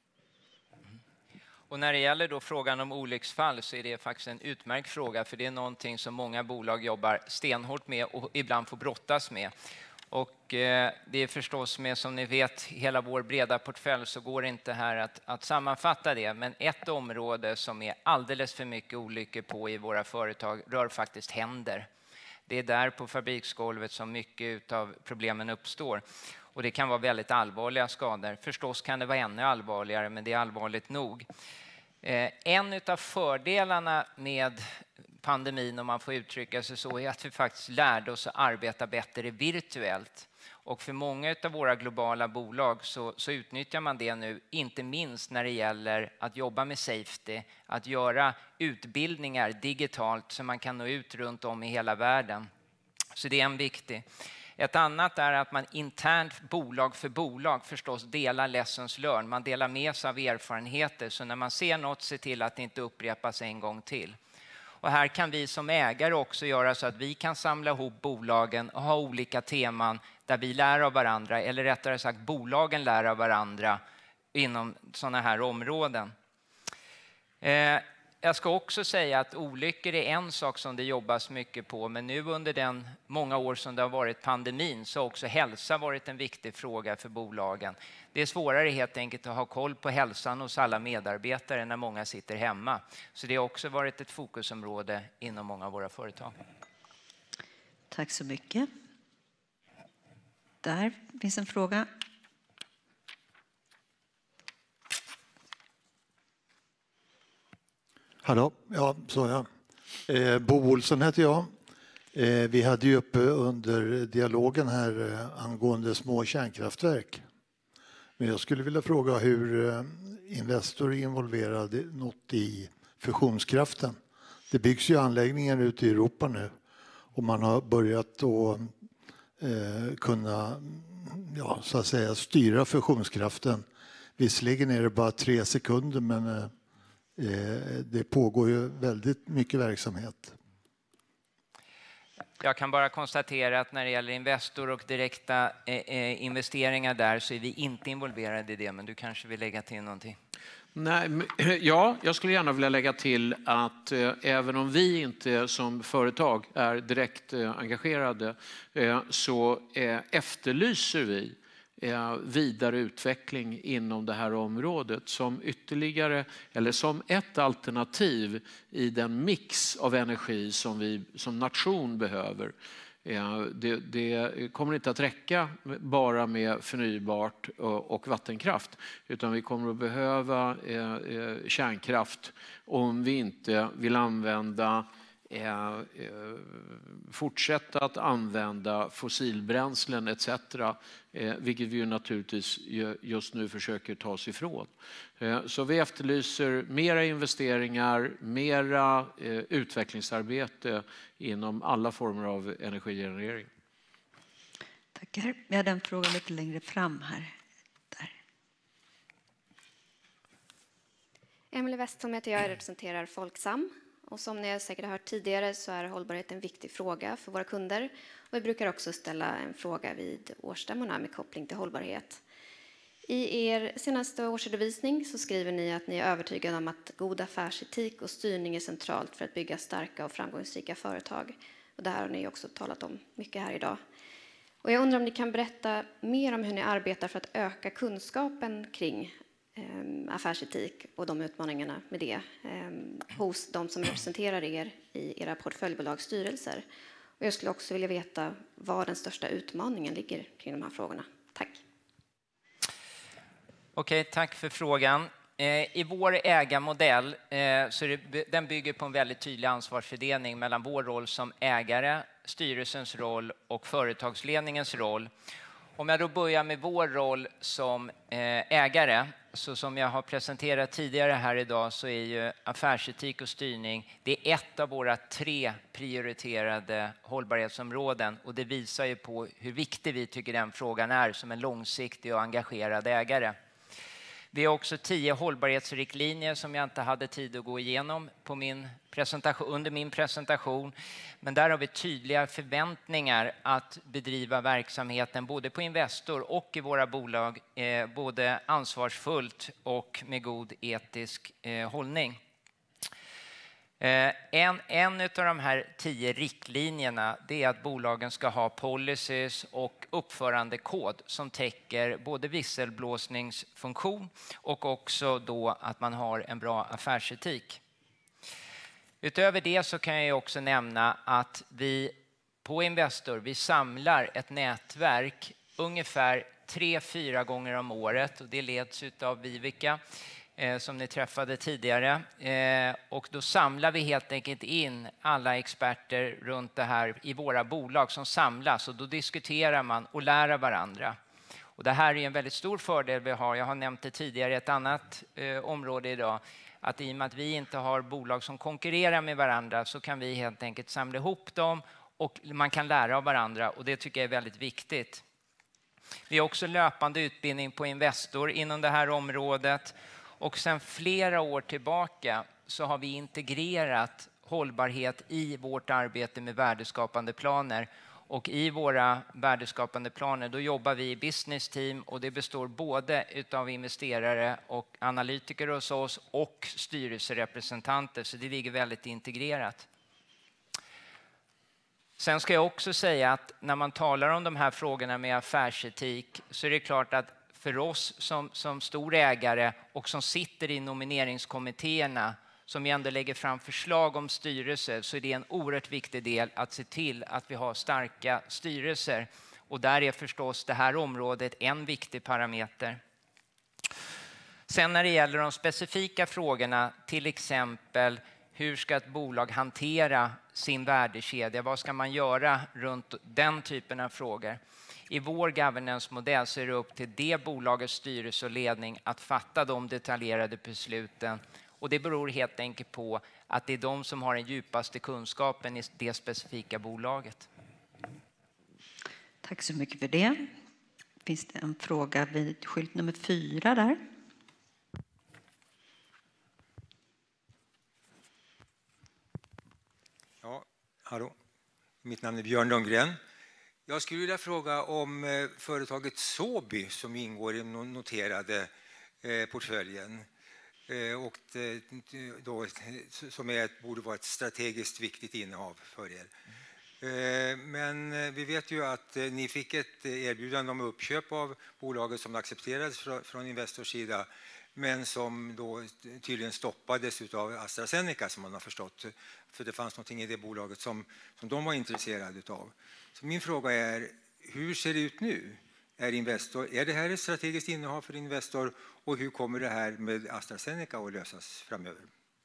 Och när det gäller då frågan om olycksfall så är det faktiskt en utmärkt fråga, för det är någonting som många bolag jobbar stenhårt med och ibland får brottas med. Och eh, det är förstås med, som ni vet, hela vår breda portfölj, så går det inte här att, att sammanfatta det. Men ett område som är alldeles för mycket olyckor på i våra företag rör faktiskt händer. Det är där på fabriksgolvet som mycket av problemen uppstår. Och det kan vara väldigt allvarliga skador. Förstås kan det vara ännu allvarligare, men det är allvarligt nog. Eh, en av fördelarna med pandemin, om man får uttrycka sig så, är att vi faktiskt lärde oss att arbeta bättre virtuellt. Och för många av våra globala bolag så, så utnyttjar man det nu, inte minst när det gäller att jobba med safety, att göra utbildningar digitalt så man kan nå ut runt om i hela världen. Så det är en viktig. Ett annat är att man internt, bolag för bolag, förstås delar lessons learned. Man delar med sig av erfarenheter, så när man ser något, se till att det inte upprepas en gång till. Och här kan vi som ägare också göra så att vi kan samla ihop bolagen och ha olika teman där vi lär av varandra, eller rättare sagt bolagen lär av varandra inom sådana här områden. Eh, jag ska också säga att olyckor är en sak som det jobbas mycket på, men nu under den många år som det har varit pandemin så har också hälsa varit en viktig fråga för bolagen. Det är svårare helt enkelt att ha koll på hälsan hos alla medarbetare när många sitter hemma. Så det har också varit ett fokusområde inom många av våra företag. Tack så mycket. Där finns en fråga. Hallå, ja, så ja. Eh, Bo Olsson heter jag. Eh, vi hade ju uppe under dialogen här eh, angående små kärnkraftverk. Men jag skulle vilja fråga hur eh, Investor är involverad något i fusionskraften. Det byggs ju anläggningar ute i Europa nu och man har börjat att eh, kunna ja, så att säga, styra fusionskraften Visserligen är det bara tre sekunder, men eh, det pågår ju väldigt mycket verksamhet. Jag kan bara konstatera att när det gäller Investor och direkta eh, investeringar där så är vi inte involverade i det, men du kanske vill lägga till någonting? Nej, ja, jag skulle gärna vilja lägga till att eh, även om vi inte som företag är direkt eh, engagerade eh, så eh, efterlyser vi eh, vidare utveckling inom det här området som ytterligare eller som ett alternativ i den mix av energi som vi som nation behöver. Det, det kommer inte att räcka bara med förnybart och vattenkraft, utan vi kommer att behöva kärnkraft om vi inte vill använda fortsätta att använda fossilbränslen et cetera, vilket vi ju naturligtvis just nu försöker ta oss ifrån. Så vi efterlyser mera investeringar, mera utvecklingsarbete inom alla former av energigenerering. Tackar. Vi hade en fråga lite längre fram här. Där. Emelie Westholm heter jag, representerar Folksam. Och som ni säkert har hört tidigare så är hållbarhet en viktig fråga för våra kunder. Och vi brukar också ställa en fråga vid årsstämmorna med koppling till hållbarhet. I er senaste årsredovisning så skriver ni att ni är övertygade om att god affärsetik och styrning är centralt för att bygga starka och framgångsrika företag. Och det här har ni också talat om mycket här idag. Och jag undrar om ni kan berätta mer om hur ni arbetar för att öka kunskapen kring affärsetik och de utmaningarna med det hos de som representerar er i era portföljbolags styrelser. Och jag skulle också vilja veta var den största utmaningen ligger kring de här frågorna. Tack. Okej, tack för frågan. I vår ägarmodell så det, den bygger på en väldigt tydlig ansvarsfördelning mellan vår roll som ägare, styrelsens roll och företagsledningens roll. Om jag då börjar med vår roll som ägare, så som jag har presenterat tidigare här idag så är ju affärsetik och styrning, det är ett av våra tre prioriterade hållbarhetsområden och det visar ju på hur viktig vi tycker den frågan är som en långsiktig och engagerad ägare. Vi har också tio hållbarhetsriktlinjer som jag inte hade tid att gå igenom på min presentation, under min presentation. Men där har vi tydliga förväntningar att bedriva verksamheten både på Investor och i våra bolag eh, både ansvarsfullt och med god etisk eh, hållning. En, en av de här tio riktlinjerna det är att bolagen ska ha policies och uppförandekod som täcker både visselblåsningsfunktion och också då att man har en bra affärsetik. Utöver det så kan jag också nämna att vi på Investor vi samlar ett nätverk ungefär tre, fyra gånger om året och det leds av Vivica som ni träffade tidigare. Och då samlar vi helt enkelt in alla experter runt det här i våra bolag som samlas och då diskuterar man och lär av varandra. Och det här är en väldigt stor fördel vi har. Jag har nämnt det tidigare i ett annat eh, område idag. Att i och med att vi inte har bolag som konkurrerar med varandra så kan vi helt enkelt samla ihop dem och man kan lära av varandra och det tycker jag är väldigt viktigt. Vi har också löpande utbildning på Investor inom det här området. Och sedan flera år tillbaka så har vi integrerat hållbarhet i vårt arbete med värdeskapande planer. Och i våra värdeskapande planer då jobbar vi i business team och det består både av investerare och analytiker hos oss och styrelserepresentanter. Så det ligger väldigt integrerat. Sen ska jag också säga att när man talar om de här frågorna med affärsetik så är det klart att för oss som, som stor ägare och som sitter i nomineringskommittéerna som ändå lägger fram förslag om styrelser så är det en oerhört viktig del att se till att vi har starka styrelser. Och där är förstås det här området en viktig parameter. Sen när det gäller de specifika frågorna, till exempel hur ska ett bolag hantera sin värdekedja? Vad ska man göra runt den typen av frågor? I vår governance-modell så är det upp till det bolagets styrelse och ledning att fatta de detaljerade besluten. Och det beror helt enkelt på att det är de som har den djupaste kunskapen i det specifika bolaget. Tack så mycket för det. Finns det en fråga vid skylt nummer fyra där? Ja, hallå. Mitt namn är Björn Lundgren. Jag skulle vilja fråga om eh, företaget Sobi som ingår i den noterade eh, portföljen eh, och det, då, som är ett, borde vara ett strategiskt viktigt innehav för er. Eh, men eh, vi vet ju att eh, ni fick ett erbjudande om uppköp av bolaget som accepterades från, från Investors sida, men som då tydligen stoppades av AstraZeneca som man har förstått. För det fanns någonting i det bolaget som, som de var intresserade av. Så min fråga är, hur ser det ut nu? Är, Investor, är det här ett strategiskt innehav för Investor och hur kommer det här med AstraZeneca att lösas framöver?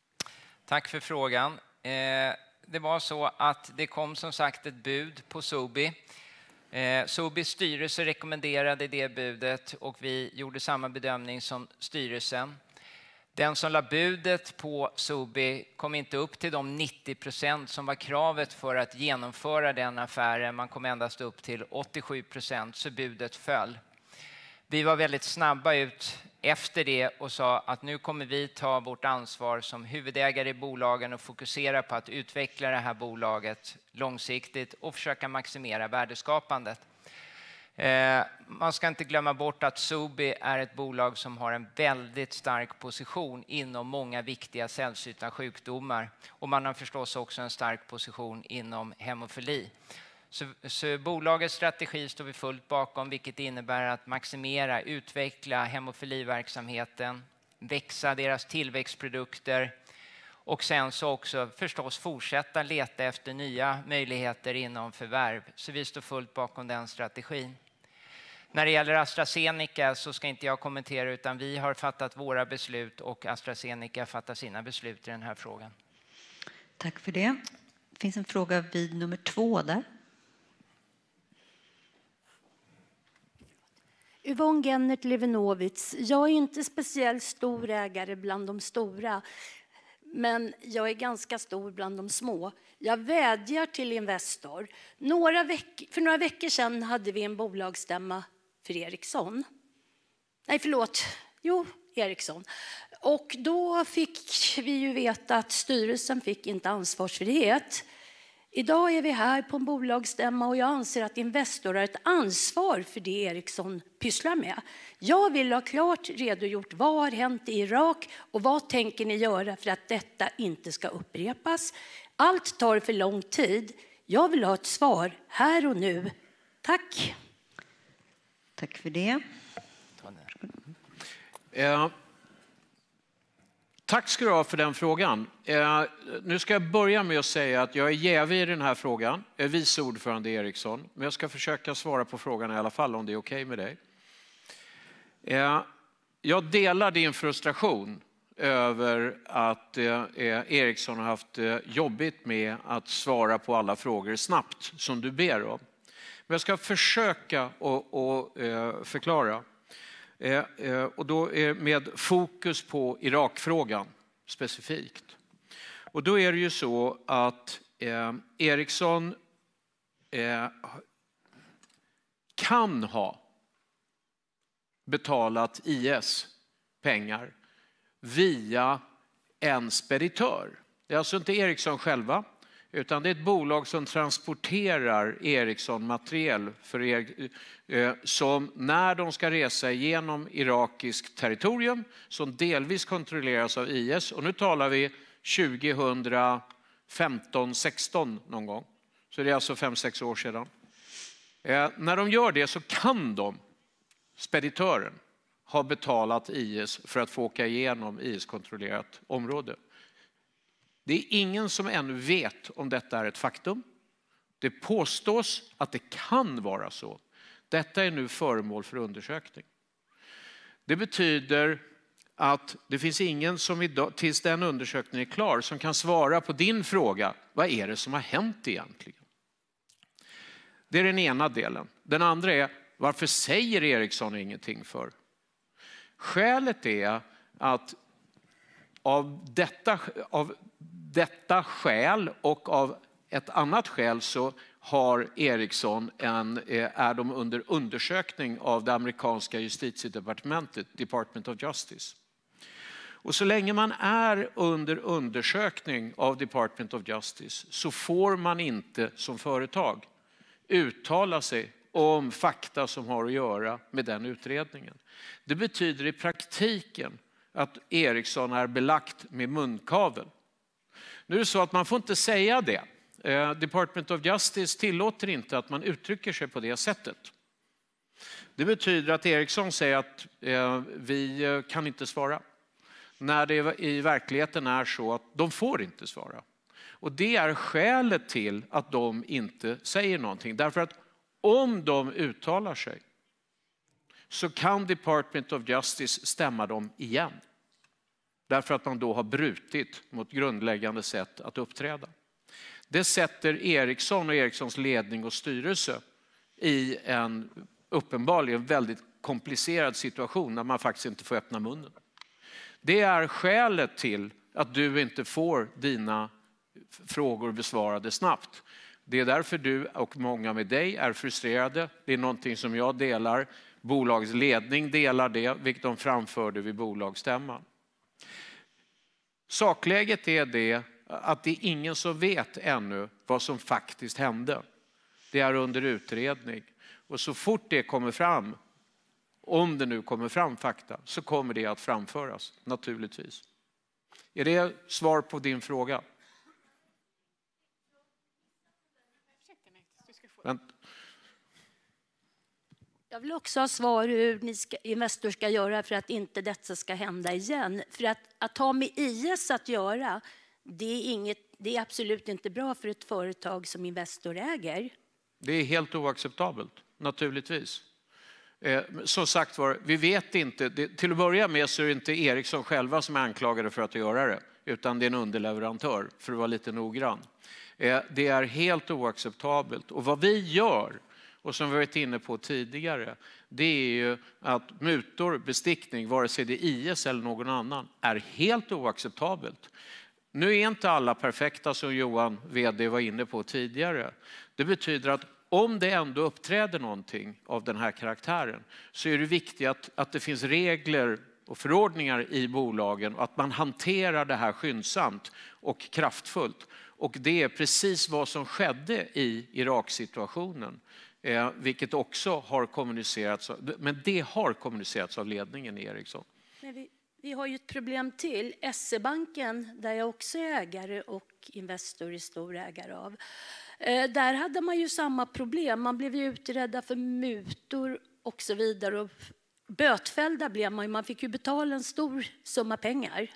Tack för frågan. Eh, det var så att det kom som sagt ett bud på Sobi. Eh, Sobis styrelse rekommenderade det budet och vi gjorde samma bedömning som styrelsen. Den som la budet på Sobi kom inte upp till de nittio procent som var kravet för att genomföra den affären. Man kom endast upp till åttiosju procent, så budet föll. Vi var väldigt snabba ut efter det och sa att nu kommer vi ta vårt ansvar som huvudägare i bolagen och fokusera på att utveckla det här bolaget långsiktigt och försöka maximera värdeskapandet. Eh, man ska inte glömma bort att Sobi är ett bolag som har en väldigt stark position inom många viktiga sällsynta sjukdomar. Och man har förstås också en stark position inom hemofili. Så, så bolagets strategi står vi fullt bakom, vilket innebär att maximera, utveckla hemofiliverksamheten, växa deras tillväxtprodukter och sen så också förstås fortsätta leta efter nya möjligheter inom förvärv. Så vi står fullt bakom den strategin. När det gäller AstraZeneca så ska inte jag kommentera, utan vi har fattat våra beslut och AstraZeneca fattar sina beslut i den här frågan. Tack för det. Det finns en fråga vid nummer två där. Yvonne Gennert Levenovitz. Jag är inte speciellt stor ägare bland de stora, men jag är ganska stor bland de små. Jag vädjar till Investor. Några veck- för några veckor sedan hade vi en bolagsstämma för Ericsson. Nej, förlåt. Jo, Ericsson. Och då fick vi ju veta att styrelsen fick inte ansvarsfrihet. Idag är vi här på en bolagsstämma och jag anser att Investor har ett ansvar för det Ericsson pysslar med. Jag vill ha klart redogjort vad har hänt i Irak och vad tänker ni göra för att detta inte ska upprepas. Allt tar för lång tid. Jag vill ha ett svar här och nu. Tack. Tack för det. Eh, tack ska du ha för den frågan. Eh, nu ska jag börja med att säga att jag är jävig i den här frågan. Jag är vice ordförande i Ericsson. Men jag ska försöka svara på frågan i alla fall om det är okej med dig. Eh, jag delar din frustration över att eh, Ericsson har haft eh, jobbigt med att svara på alla frågor snabbt som du ber om. Men jag ska försöka att eh, förklara. Eh, eh, och då är med fokus på Irakfrågan specifikt. Och då är det ju så att eh, Ericsson eh, kan ha betalat I S pengar via en speditör. Det är alltså inte Ericsson själva, utan det är ett bolag som transporterar Ericsson materiel för er, eh, som när de ska resa igenom irakiskt territorium som delvis kontrolleras av I S. Och nu talar vi tjugohundrafemton sexton någon gång. Så det är alltså fem sex år sedan. Eh, när de gör det så kan de, speditören, ha betalat I S för att få åka igenom I S-kontrollerat område. Det är ingen som ännu vet om detta är ett faktum. Det påstås att det kan vara så. Detta är nu föremål för undersökning. Det betyder att det finns ingen som idag, tills den undersökningen är klar, som kan svara på din fråga. Vad är det som har hänt egentligen? Det är den ena delen. Den andra är, varför säger Ericsson ingenting för? Skälet är att av detta, av detta skäl och av ett annat skäl så har Ericsson en, är de under undersökning av det amerikanska justitiedepartementet, Department of Justice. Och så länge man är under undersökning av Department of Justice så får man inte som företag uttala sig om fakta som har att göra med den utredningen. Det betyder i praktiken att Ericsson är belagt med munkavel. Nu är det så att man får inte säga det. Department of Justice tillåter inte att man uttrycker sig på det sättet. Det betyder att Ericsson säger att eh, vi kan inte svara. När det i verkligheten är så att de får inte svara. Och det är skälet till att de inte säger någonting. Därför att om de uttalar sig så kan Department of Justice stämma dem igen. Därför att man då har brutit mot grundläggande sätt att uppträda. Det sätter Ericsson och Ericssons ledning och styrelse i en uppenbarligen väldigt komplicerad situation när man faktiskt inte får öppna munnen. Det är skälet till att du inte får dina frågor besvarade snabbt. Det är därför du och många med dig är frustrerade. Det är någonting som jag delar. Bolagets ledning delar det, vilket de framförde vid bolagsstämman. Sakläget är det att det är ingen som vet ännu vad som faktiskt hände. Det är under utredning. Och så fort det kommer fram, om det nu kommer fram fakta, så kommer det att framföras, naturligtvis. Är det svar på din fråga? Vänt. Jag vill också ha svar hur ni ska, Investor ska göra för att inte detta ska hända igen. För att, att ha med I S att göra, det är, inget, det är absolut inte bra för ett företag som Investor äger. Det är helt oacceptabelt, naturligtvis. Eh, som sagt var, vi vet inte. Det, till att börja med så är det inte Ericsson själva som är anklagade för att göra det. Utan det är en underleverantör, för att vara lite noggrann. Eh, det är helt oacceptabelt. Och vad vi gör, och som vi varit inne på tidigare, det är ju att mutor, bestickning, vare sig det är I S eller någon annan, är helt oacceptabelt. Nu är inte alla perfekta som Johan vd var inne på tidigare. Det betyder att om det ändå uppträder någonting av den här karaktären så är det viktigt att, att det finns regler och förordningar i bolagen och att man hanterar det här skyndsamt och kraftfullt. Och det är precis vad som skedde i Irak-situationen. Eh, vilket också har kommunicerats, men det har kommunicerats av ledningen i Ericsson. Men vi, vi har ju ett problem till. S E-banken, där jag också är ägare och Investor är stor ägare av. Eh, där hade man ju samma problem. Man blev ju utredda för mutor och så vidare. Och bötfällda blev man ju. Man fick ju betala en stor summa pengar.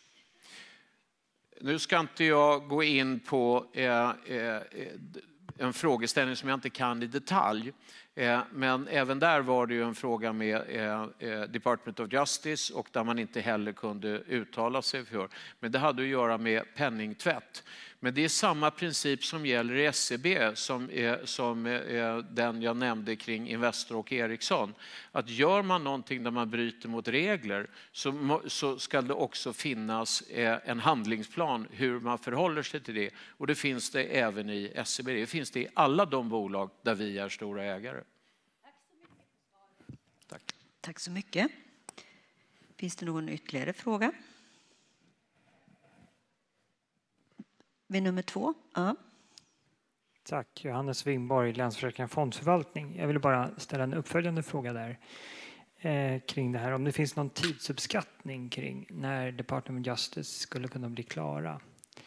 Nu ska inte jag gå in på eh, eh, en frågeställning som jag inte kan i detalj. Eh, men även där var det ju en fråga med eh, Department of Justice och där man inte heller kunde uttala sig för. Men det hade att göra med penningtvätt. Men det är samma princip som gäller i S E B som, är, som är den jag nämnde kring Investor och Ericsson. Att gör man någonting där man bryter mot regler så, så ska det också finnas en handlingsplan hur man förhåller sig till det. Och det finns det även i S E B. Det finns det i alla de bolag där vi är stora ägare. Tack. Tack så mycket. Finns det någon ytterligare fråga? Vid nummer två. Ja. Tack. Johannes Wingborg, Länsförsäkringar Fondförvaltning. Jag vill bara ställa en uppföljande fråga där eh, kring det här. Om det finns någon tidsuppskattning kring när Department of Justice skulle kunna bli klara?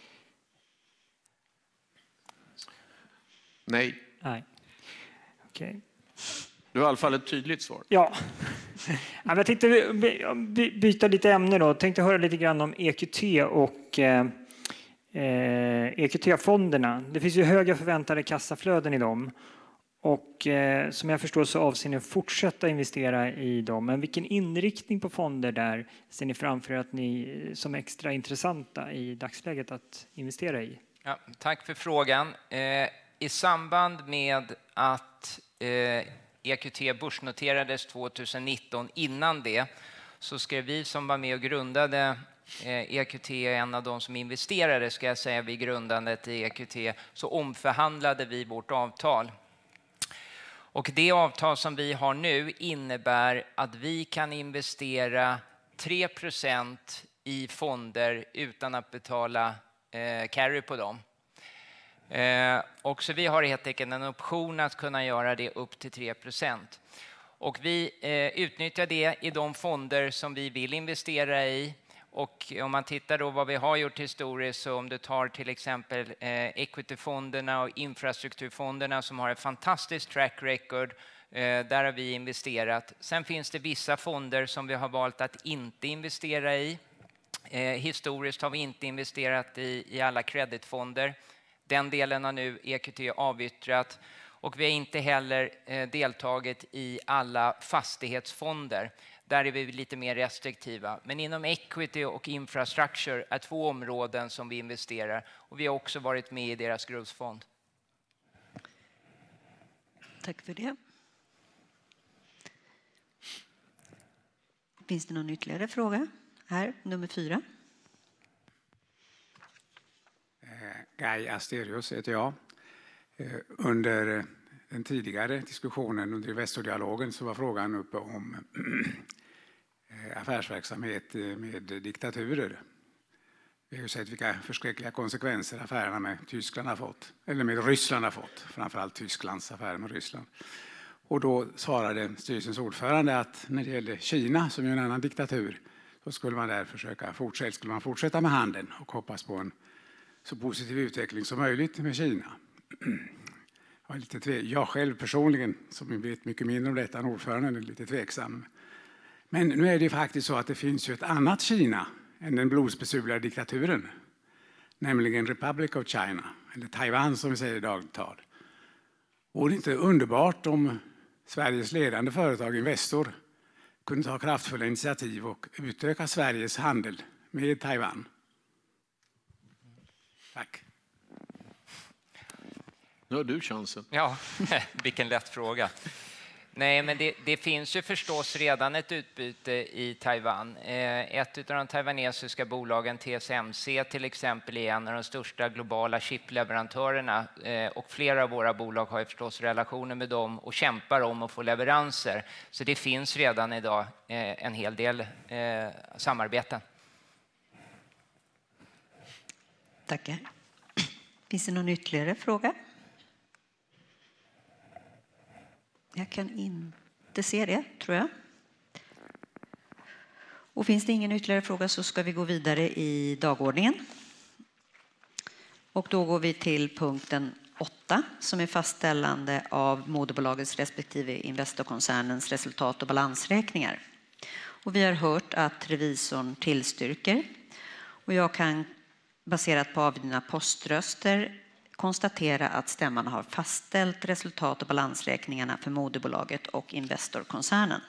Nej. Nej. Okej. Okay. Du har i alla fall ett tydligt svar. Ja. Jag tänkte byta lite ämne då. Jag tänkte höra lite grann om E Q T och eh, E Q T-fonderna. Det finns ju höga förväntade kassaflöden i dem. Och eh, som jag förstår så avser ni att fortsätta investera i dem. Men vilken inriktning på fonder där ser ni framför att ni som extra intressanta i dagsläget att investera i? Ja, tack för frågan. Eh, I samband med att eh, E Q T börsnoterades tjugonitton, innan det så skrev vi som var med och grundade E Q T, en av de som investerade, ska jag säga, vid grundandet i E Q T, så omförhandlade vi vårt avtal. Och det avtal som vi har nu innebär att vi kan investera tre procent i fonder utan att betala eh, carry på dem. Eh, och så vi har helt enkelt en option att kunna göra det upp till tre procent. Och vi eh, utnyttjar det i de fonder som vi vill investera i. Och om man tittar då vad vi har gjort historiskt, så om du tar till exempel eh, equityfonderna och infrastrukturfonderna som har ett fantastiskt track record, eh, där har vi investerat. Sen finns det vissa fonder som vi har valt att inte investera i. Eh, historiskt har vi inte investerat i, i alla kreditfonder. Den delen har nu E Q T avyttrat. Och vi har inte heller eh, deltagit i alla fastighetsfonder. Där är vi lite mer restriktiva. Men inom equity och infrastructure är två områden som vi investerar. Och vi har också varit med i deras growthfond. Tack för det. Finns det någon ytterligare fråga? Här, nummer fyra. Guy Asterius heter jag. Under den tidigare diskussionen under Investordialogen så var frågan uppe om affärsverksamhet med diktaturer. Vi har ju sett vilka förskräckliga konsekvenser affärerna med Tyskland har fått, eller med Ryssland har fått, framförallt Tysklands affärer med Ryssland. Och då svarade styrelsens ordförande att när det gällde Kina, som är en annan diktatur, så skulle man där försöka fortsätta, skulle man fortsätta med handeln och hoppas på en så positiv utveckling som möjligt med Kina. Jag, är lite tve- jag själv personligen, som vet mycket mindre om detta än ordföranden, är lite tveksam. Men nu är det faktiskt så att det finns ju ett annat Kina än den blodsbesudlade diktaturen, nämligen Republic of China, eller Taiwan som vi säger i dagligt tal. Vore det inte underbart om Sveriges ledande företag Investor kunde ta kraftfulla initiativ och utöka Sveriges handel med Taiwan? Tack. Nu har du chansen. Ja, vilken lätt fråga. Nej, men det, det finns ju förstås redan ett utbyte i Taiwan. Eh, ett av de taiwanesiska bolagen, T S M C till exempel, är en av de största globala chipleverantörerna. Eh, och flera av våra bolag har ju förstås relationer med dem och kämpar om att få leveranser. Så det finns redan idag eh, en hel del eh, samarbeten. Tackar. Finns det någon ytterligare fråga? Jag kan inte se det, tror jag. Och finns det ingen ytterligare fråga så ska vi gå vidare i dagordningen. Och då går vi till punkten åtta som är fastställande av moderbolagets respektive Investorkoncernens resultat- och balansräkningar. Och vi har hört att revisorn tillstyrker. Och jag kan baserat på avgivna poströster konstatera att stämman har fastställt resultat- och balansräkningarna för moderbolaget och Investorkoncernen.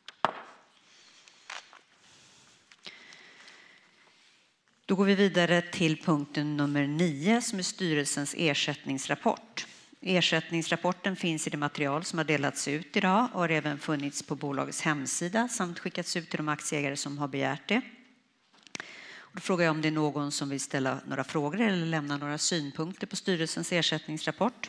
Då går vi vidare till punkten nummer nio som är styrelsens ersättningsrapport. Ersättningsrapporten finns i det material som har delats ut idag och har även funnits på bolagets hemsida samt skickats ut till de aktieägare som har begärt det. Då frågar jag om det är någon som vill ställa några frågor eller lämna några synpunkter på styrelsens ersättningsrapport.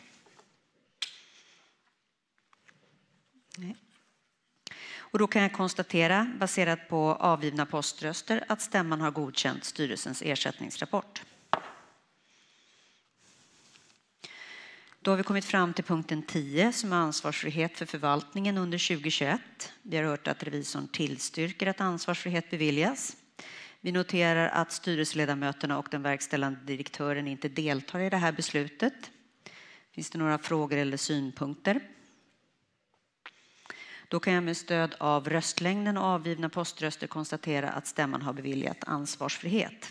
Nej. Och då kan jag konstatera, baserat på avgivna poströster, att stämman har godkänt styrelsens ersättningsrapport. Då har vi kommit fram till punkten tio som är ansvarsfrihet för förvaltningen under tjugohundratjugoett. Vi har hört att revisorn tillstyrker att ansvarsfrihet beviljas. Vi noterar att styrelseledamöterna och den verkställande direktören inte deltar i det här beslutet. Finns det några frågor eller synpunkter? Då kan jag med stöd av röstlängden och avgivna poströster konstatera att stämman har beviljat ansvarsfrihet.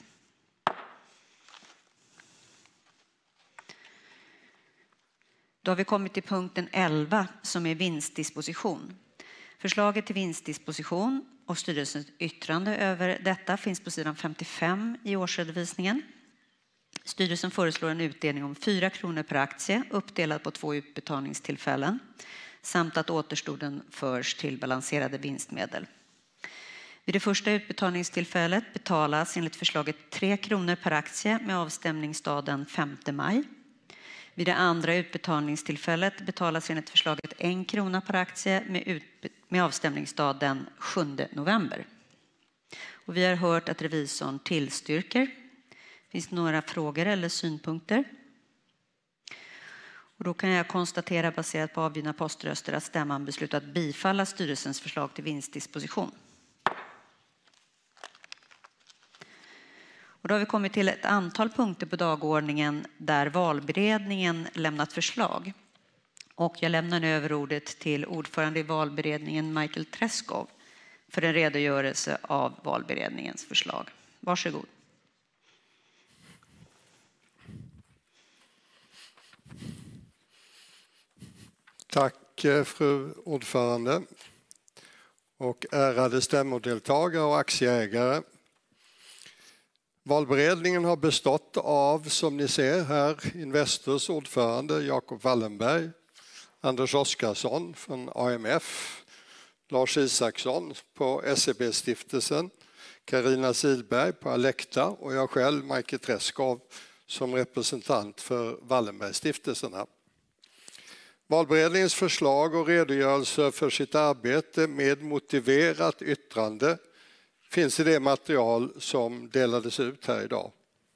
Då har vi kommit till punkten elva som är vinstdisposition. Förslaget till vinstdisposition och styrelsens yttrande över detta finns på sidan femtiofem i årsredovisningen. Styrelsen föreslår en utdelning om fyra kronor per aktie uppdelad på två utbetalningstillfällen samt att återstoden förs till balanserade vinstmedel. Vid det första utbetalningstillfället betalas enligt förslaget tre kronor per aktie med avstämningsdag den femte maj. Vid det andra utbetalningstillfället betalas enligt förslaget en krona per aktie med, ut, med avstämningsdag den sjunde november. Och vi har hört att revisorn tillstyrker. Finns det några frågor eller synpunkter? Och då kan jag konstatera baserat på avgivna poströster att stämman beslutat bifalla styrelsens förslag till vinstdisposition. Och då har vi kommit till ett antal punkter på dagordningen där valberedningen lämnat förslag. Och jag lämnar nu över ordet till ordförande i valberedningen Michael Treschow för en redogörelse av valberedningens förslag. Varsågod. Tack fru ordförande och ärade stämmodeltagare och aktieägare. Valberedningen har bestått av, som ni ser här, Investors ordförande Jacob Wallenberg, Anders Oskarsson från A M F, Lars Isaksson på S E B-stiftelsen, Carina Silberg på Alecta och jag själv, Michael Treschow, som representant för Wallenbergstiftelserna. Valberedningens förslag och redogörelse för sitt arbete med motiverat yttrande finns i det material som delades ut här idag.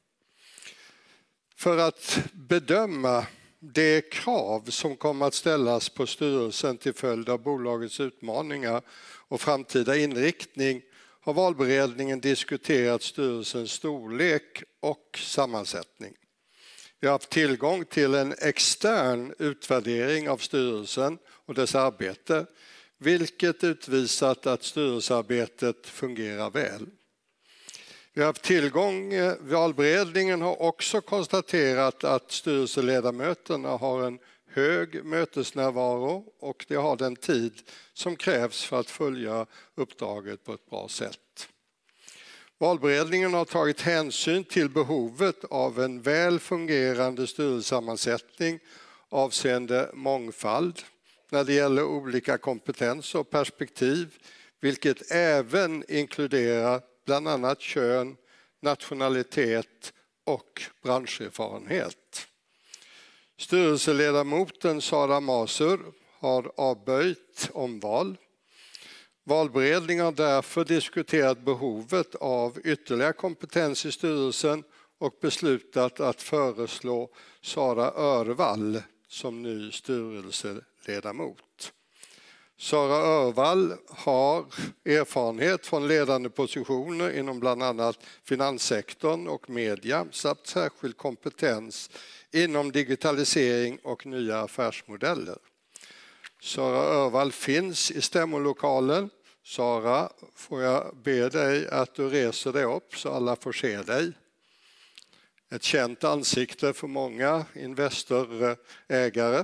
För att bedöma de krav som kommer att ställas på styrelsen till följd av bolagets utmaningar och framtida inriktning har valberedningen diskuterat styrelsens storlek och sammansättning. Vi har haft tillgång till en extern utvärdering av styrelsen och dess arbete, vilket utvisat att styrelsearbetet fungerar väl. Vi har haft tillgång, valberedningen har också konstaterat att styrelseledamöterna har en hög mötesnärvaro och de har den tid som krävs för att följa uppdraget på ett bra sätt. Valberedningen har tagit hänsyn till behovet av en väl fungerande styrelsesammansättning avseende mångfald när det gäller olika kompetenser och perspektiv, vilket även inkluderar bland annat kön, nationalitet och branscherfarenhet. Styrelseledamoten Sara Masur har avböjt omval. Valberedningen har därför diskuterat behovet av ytterligare kompetens i styrelsen och beslutat att föreslå Sara Örvall som ny styrelseledamot. Sara Örvall har erfarenhet från ledande positioner inom bland annat finanssektorn och media samt särskild kompetens inom digitalisering och nya affärsmodeller. Sara Örvall finns i stämmolokalen. Sara, får jag be dig att du reser dig upp så alla får se dig. Ett känt ansikte för många Investor-ägare.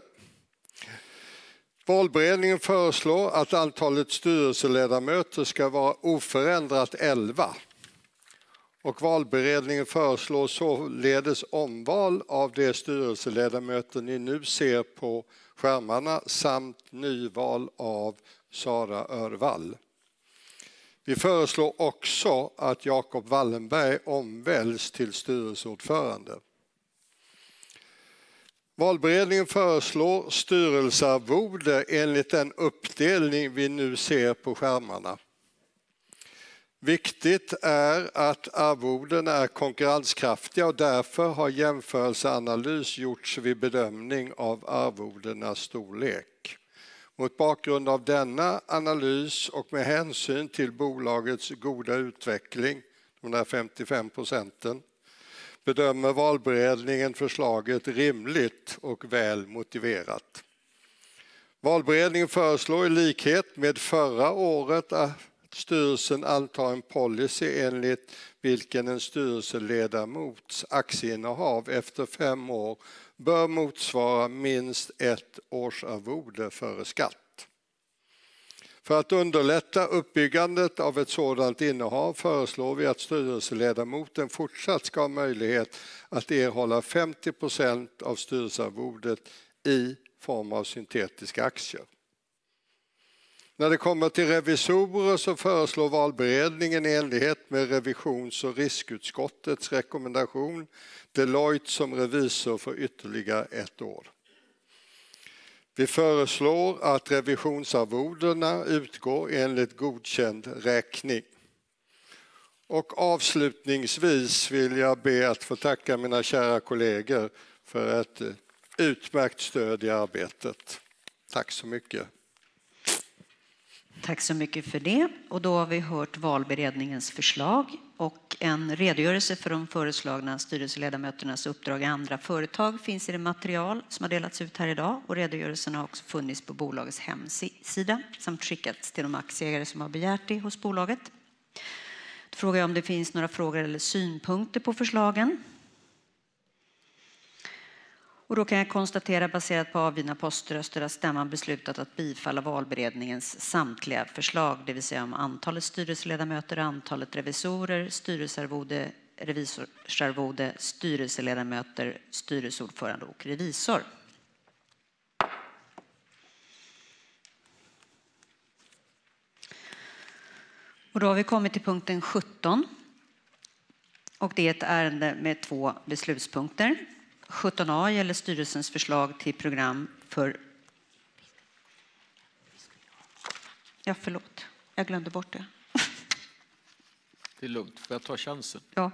Valberedningen föreslår att antalet styrelseledamöter ska vara oförändrat elva. Och valberedningen föreslår således omval av de styrelseledamöter ni nu ser på skärmarna samt nyval av Sara Örvall. Vi föreslår också att Jacob Wallenberg omväljs till styrelseordförande. Valberedningen föreslår styrelsearvode enligt den uppdelning vi nu ser på skärmarna. Viktigt är att arvodena är konkurrenskraftiga och därför har jämförelseanalys gjorts vid bedömning av arvodenas storlek. Mot bakgrund av denna analys och med hänsyn till bolagets goda utveckling, de där femtiofem procenten, bedömer valberedningen förslaget rimligt och väl motiverat. Valberedningen föreslår i likhet med förra året att styrelsen antar en policy enligt vilken en styrelseledamots aktieinnehav efter fem år bör motsvara minst ett årsarvode före skatt. För att underlätta uppbyggandet av ett sådant innehav föreslår vi att styrelseledamoten fortsatt ska ha möjlighet att erhålla femtio procent av styrelsearvodet i form av syntetiska aktier. När det kommer till revisorer så föreslår valberedningen i enlighet med revisions- och riskutskottets rekommendation Deloitte som revisor för ytterligare ett år. Vi föreslår att revisionsarvodena utgår enligt godkänd räkning. Och avslutningsvis vill jag be att få tacka mina kära kollegor för ett utmärkt stöd i arbetet. Tack så mycket. Tack så mycket för det. Och då har vi hört valberedningens förslag och en redogörelse för de föreslagna styrelseledamöternas uppdrag i andra företag finns i det material som har delats ut här idag, och redogörelsen har också funnits på bolagets hemsida samt skickats till de aktieägare som har begärt det hos bolaget. Då frågar jag om det finns några frågor eller synpunkter på förslagen. Och då kan jag konstatera, baserat på avgivna poströster, att stämman beslutat att bifalla valberedningens samtliga förslag, det vill säga om antalet styrelseledamöter, antalet revisorer, styrelsearvode, revisorsarvode, styrelseledamöter, styrelseordförande och revisor. Och då har vi kommit till punkten sjutton. Och det är ett ärende med två beslutspunkter. sjutton a gäller styrelsens förslag till program för... Ja, förlåt. Jag glömde bort det. Det är lugnt. Får jag ta chansen? Ja.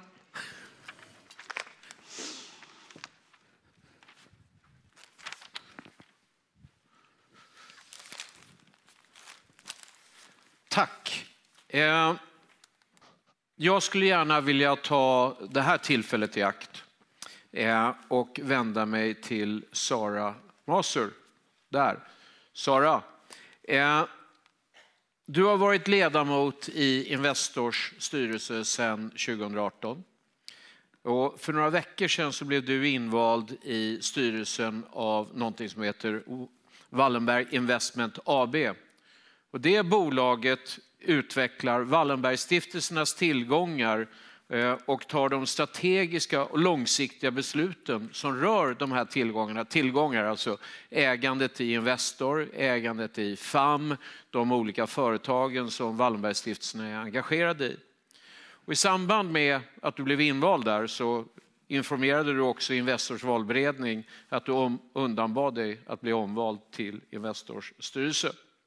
Tack. Eh, jag skulle gärna vilja ta det här tillfället i akt eh, och vända mig till Sara Maser. Där. Sara, eh, du har varit ledamot i Investors styrelse sedan tjugo arton. Och för några veckor sedan så blev du invald i styrelsen av någonting som heter Wallenberg Investment A B. Och det bolaget utvecklar Wallenbergstiftelsernas tillgångar och tar de strategiska och långsiktiga besluten som rör de här tillgångarna. Tillgångar, alltså ägandet i Investor, ägandet i F A M, de olika företagen som Wallenbergstiftelserna är engagerade i. Och i samband med att du blev invald där så informerade du också Investors valberedning att du undanbad dig att bli omvald till Investors styrelse.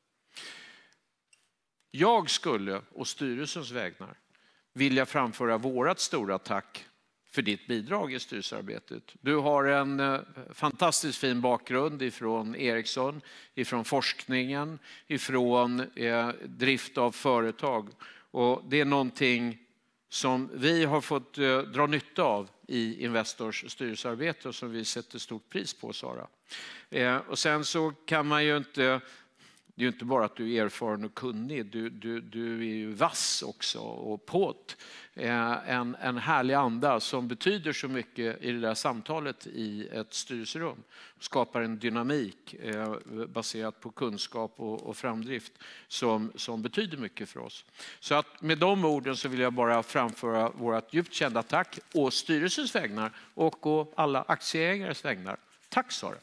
Jag skulle, och styrelsens vägnar, vilja framföra vårat stora tack för ditt bidrag i styrelsearbetet. Du har en fantastiskt fin bakgrund ifrån Ericsson, ifrån forskningen, ifrån eh, drift av företag. Och det är någonting som vi har fått eh, dra nytta av i Investors styrelsearbete och som vi sätter stort pris på, Sara. Eh, och sen så kan man ju inte... Det är ju inte bara att du är erfaren och kunnig, du, du, du är ju vass också och påt. En, en härlig anda som betyder så mycket i det där samtalet i ett styrelserum. Skapar en dynamik eh, baserat på kunskap och, och framdrift som, som betyder mycket för oss. Så att med de orden så vill jag bara framföra vårt djupt kända tack å styrelsens vägnar och å alla aktieägares vägnar. Tack, Sara.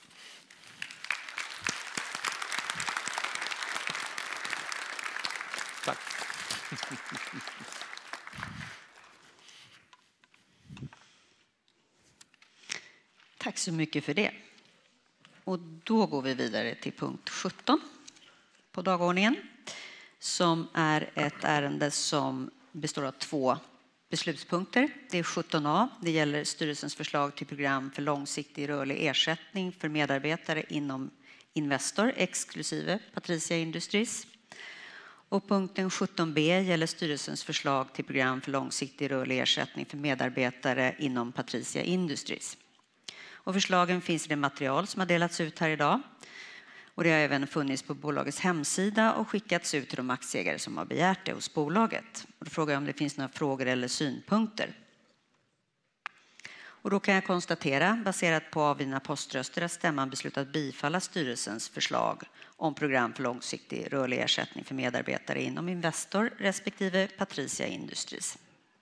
Tack. Tack så mycket för det. Och då går vi vidare till punkt sjutton på dagordningen, som är ett ärende som består av två beslutspunkter. Det är sjutton a. Det gäller styrelsens förslag till program för långsiktig rörlig ersättning för medarbetare inom Investor exklusive Patricia Industries. Och punkten sjutton b gäller styrelsens förslag till program för långsiktig rörlig ersättning för medarbetare inom Patricia Industries. Och förslagen finns i det material som har delats ut här idag. Och det har även funnits på bolagets hemsida och skickats ut till de aktieägare som har begärt det hos bolaget. Och då frågar jag om det finns några frågor eller synpunkter. Och då kan jag konstatera, baserat på avgivna poströster, att stämman beslutat bifalla styrelsens förslag om program för långsiktig rörlig ersättning för medarbetare inom Investor respektive Patricia Industries.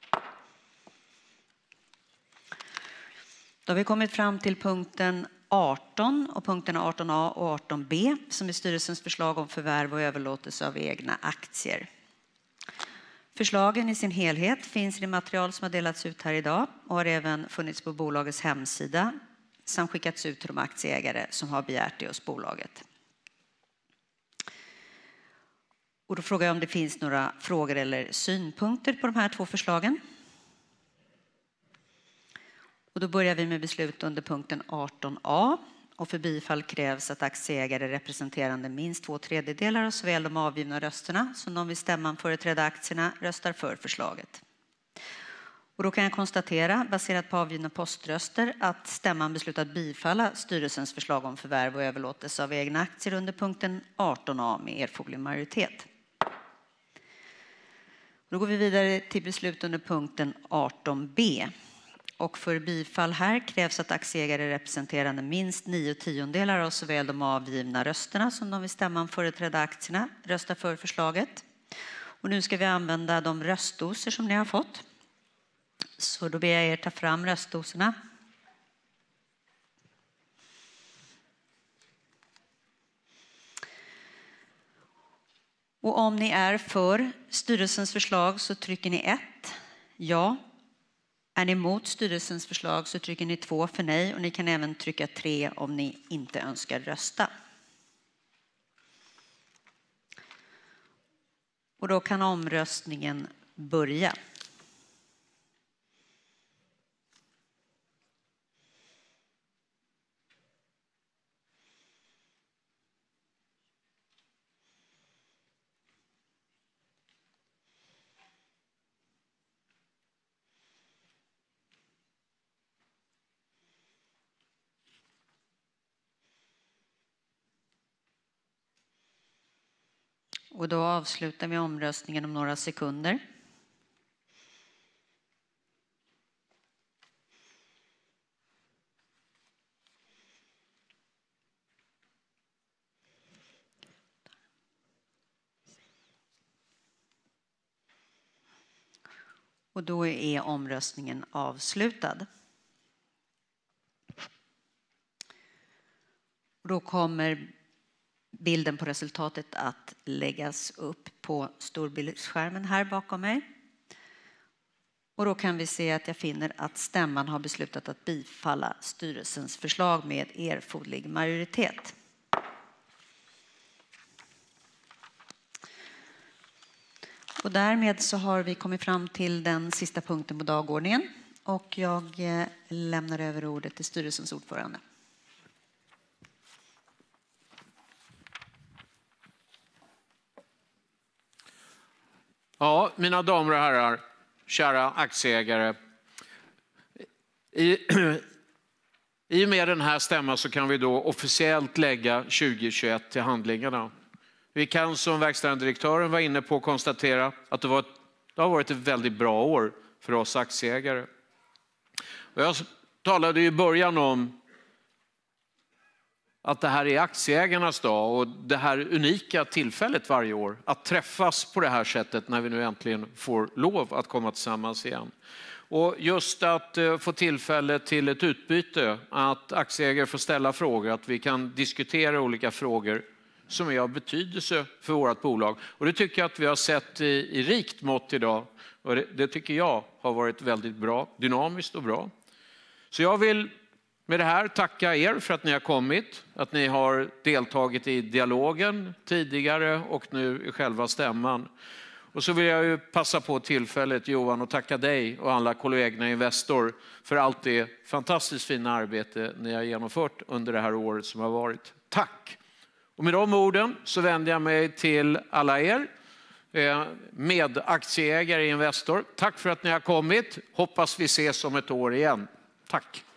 Då har vi kommit fram till punkten arton och punkterna arton a och arton b som är styrelsens förslag om förvärv och överlåtelse av egna aktier. Förslagen i sin helhet finns i det material som har delats ut här idag och har även funnits på bolagets hemsida samt skickats ut till de aktieägare som har begärt det hos bolaget. Och då frågar jag om det finns några frågor eller synpunkter på de här två förslagen. Och då börjar vi med beslut under punkten arton a. Och för bifall krävs att aktieägare representerande minst två tredjedelar av såväl de avgivna rösterna som de vid stämman företrädda aktierna röstar för förslaget. Och då kan jag konstatera, baserat på avgivna poströster, att stämman beslutat bifalla styrelsens förslag om förvärv och överlåtelse av egna aktier under punkten arton a med erforderlig majoritet. Då går vi vidare till beslut under punkten arton b. Och för bifall här krävs att aktieägare representerande minst nio tiondelar av såväl de avgivna rösterna som de vid stämman företrädda aktierna röstar för förslaget. Och nu ska vi använda de röstdoser som ni har fått. Så då ber jag er ta fram röstdoserna. Och om ni är för styrelsens förslag så trycker ni ett, ja. Är ni emot styrelsens förslag så trycker ni två för nej och ni kan även trycka tre om ni inte önskar rösta. Och då kan omröstningen börja. Och då avslutar vi omröstningen om några sekunder. Och då är omröstningen avslutad. Och då kommer bilden på resultatet att läggas upp på storbildsskärmen här bakom mig. Och då kan vi se att jag finner att stämman har beslutat att bifalla styrelsens förslag med erforderlig majoritet. Och därmed så har vi kommit fram till den sista punkten på dagordningen. Och jag lämnar över ordet till styrelsens ordförande. Ja, mina damer och herrar, kära aktieägare. I, I och med den här stämman så kan vi då officiellt lägga tjugohundratjugoett till handlingarna. Vi kan som verkställande direktören var inne på konstatera att det, var ett, det har varit ett väldigt bra år för oss aktieägare. Och jag talade i början om att det här är aktieägarnas dag och det här unika tillfället varje år att träffas på det här sättet när vi nu äntligen får lov att komma tillsammans igen. Och just att få tillfälle till ett utbyte, att aktieägare får ställa frågor, att vi kan diskutera olika frågor som är av betydelse för vårt bolag. Och det tycker jag att vi har sett i, i rikt mått idag. Och det, det tycker jag har varit väldigt bra, dynamiskt och bra. Så jag vill med det här tacka er för att ni har kommit, att ni har deltagit i dialogen tidigare och nu i själva stämman. Och så vill jag ju passa på tillfället, Johan, och tacka dig och alla kollegorna i Investor för allt det fantastiskt fina arbete ni har genomfört under det här året som har varit. Tack! Och med de orden så vänder jag mig till alla er med aktieägare i Investor. Tack för att ni har kommit. Hoppas vi ses om ett år igen. Tack!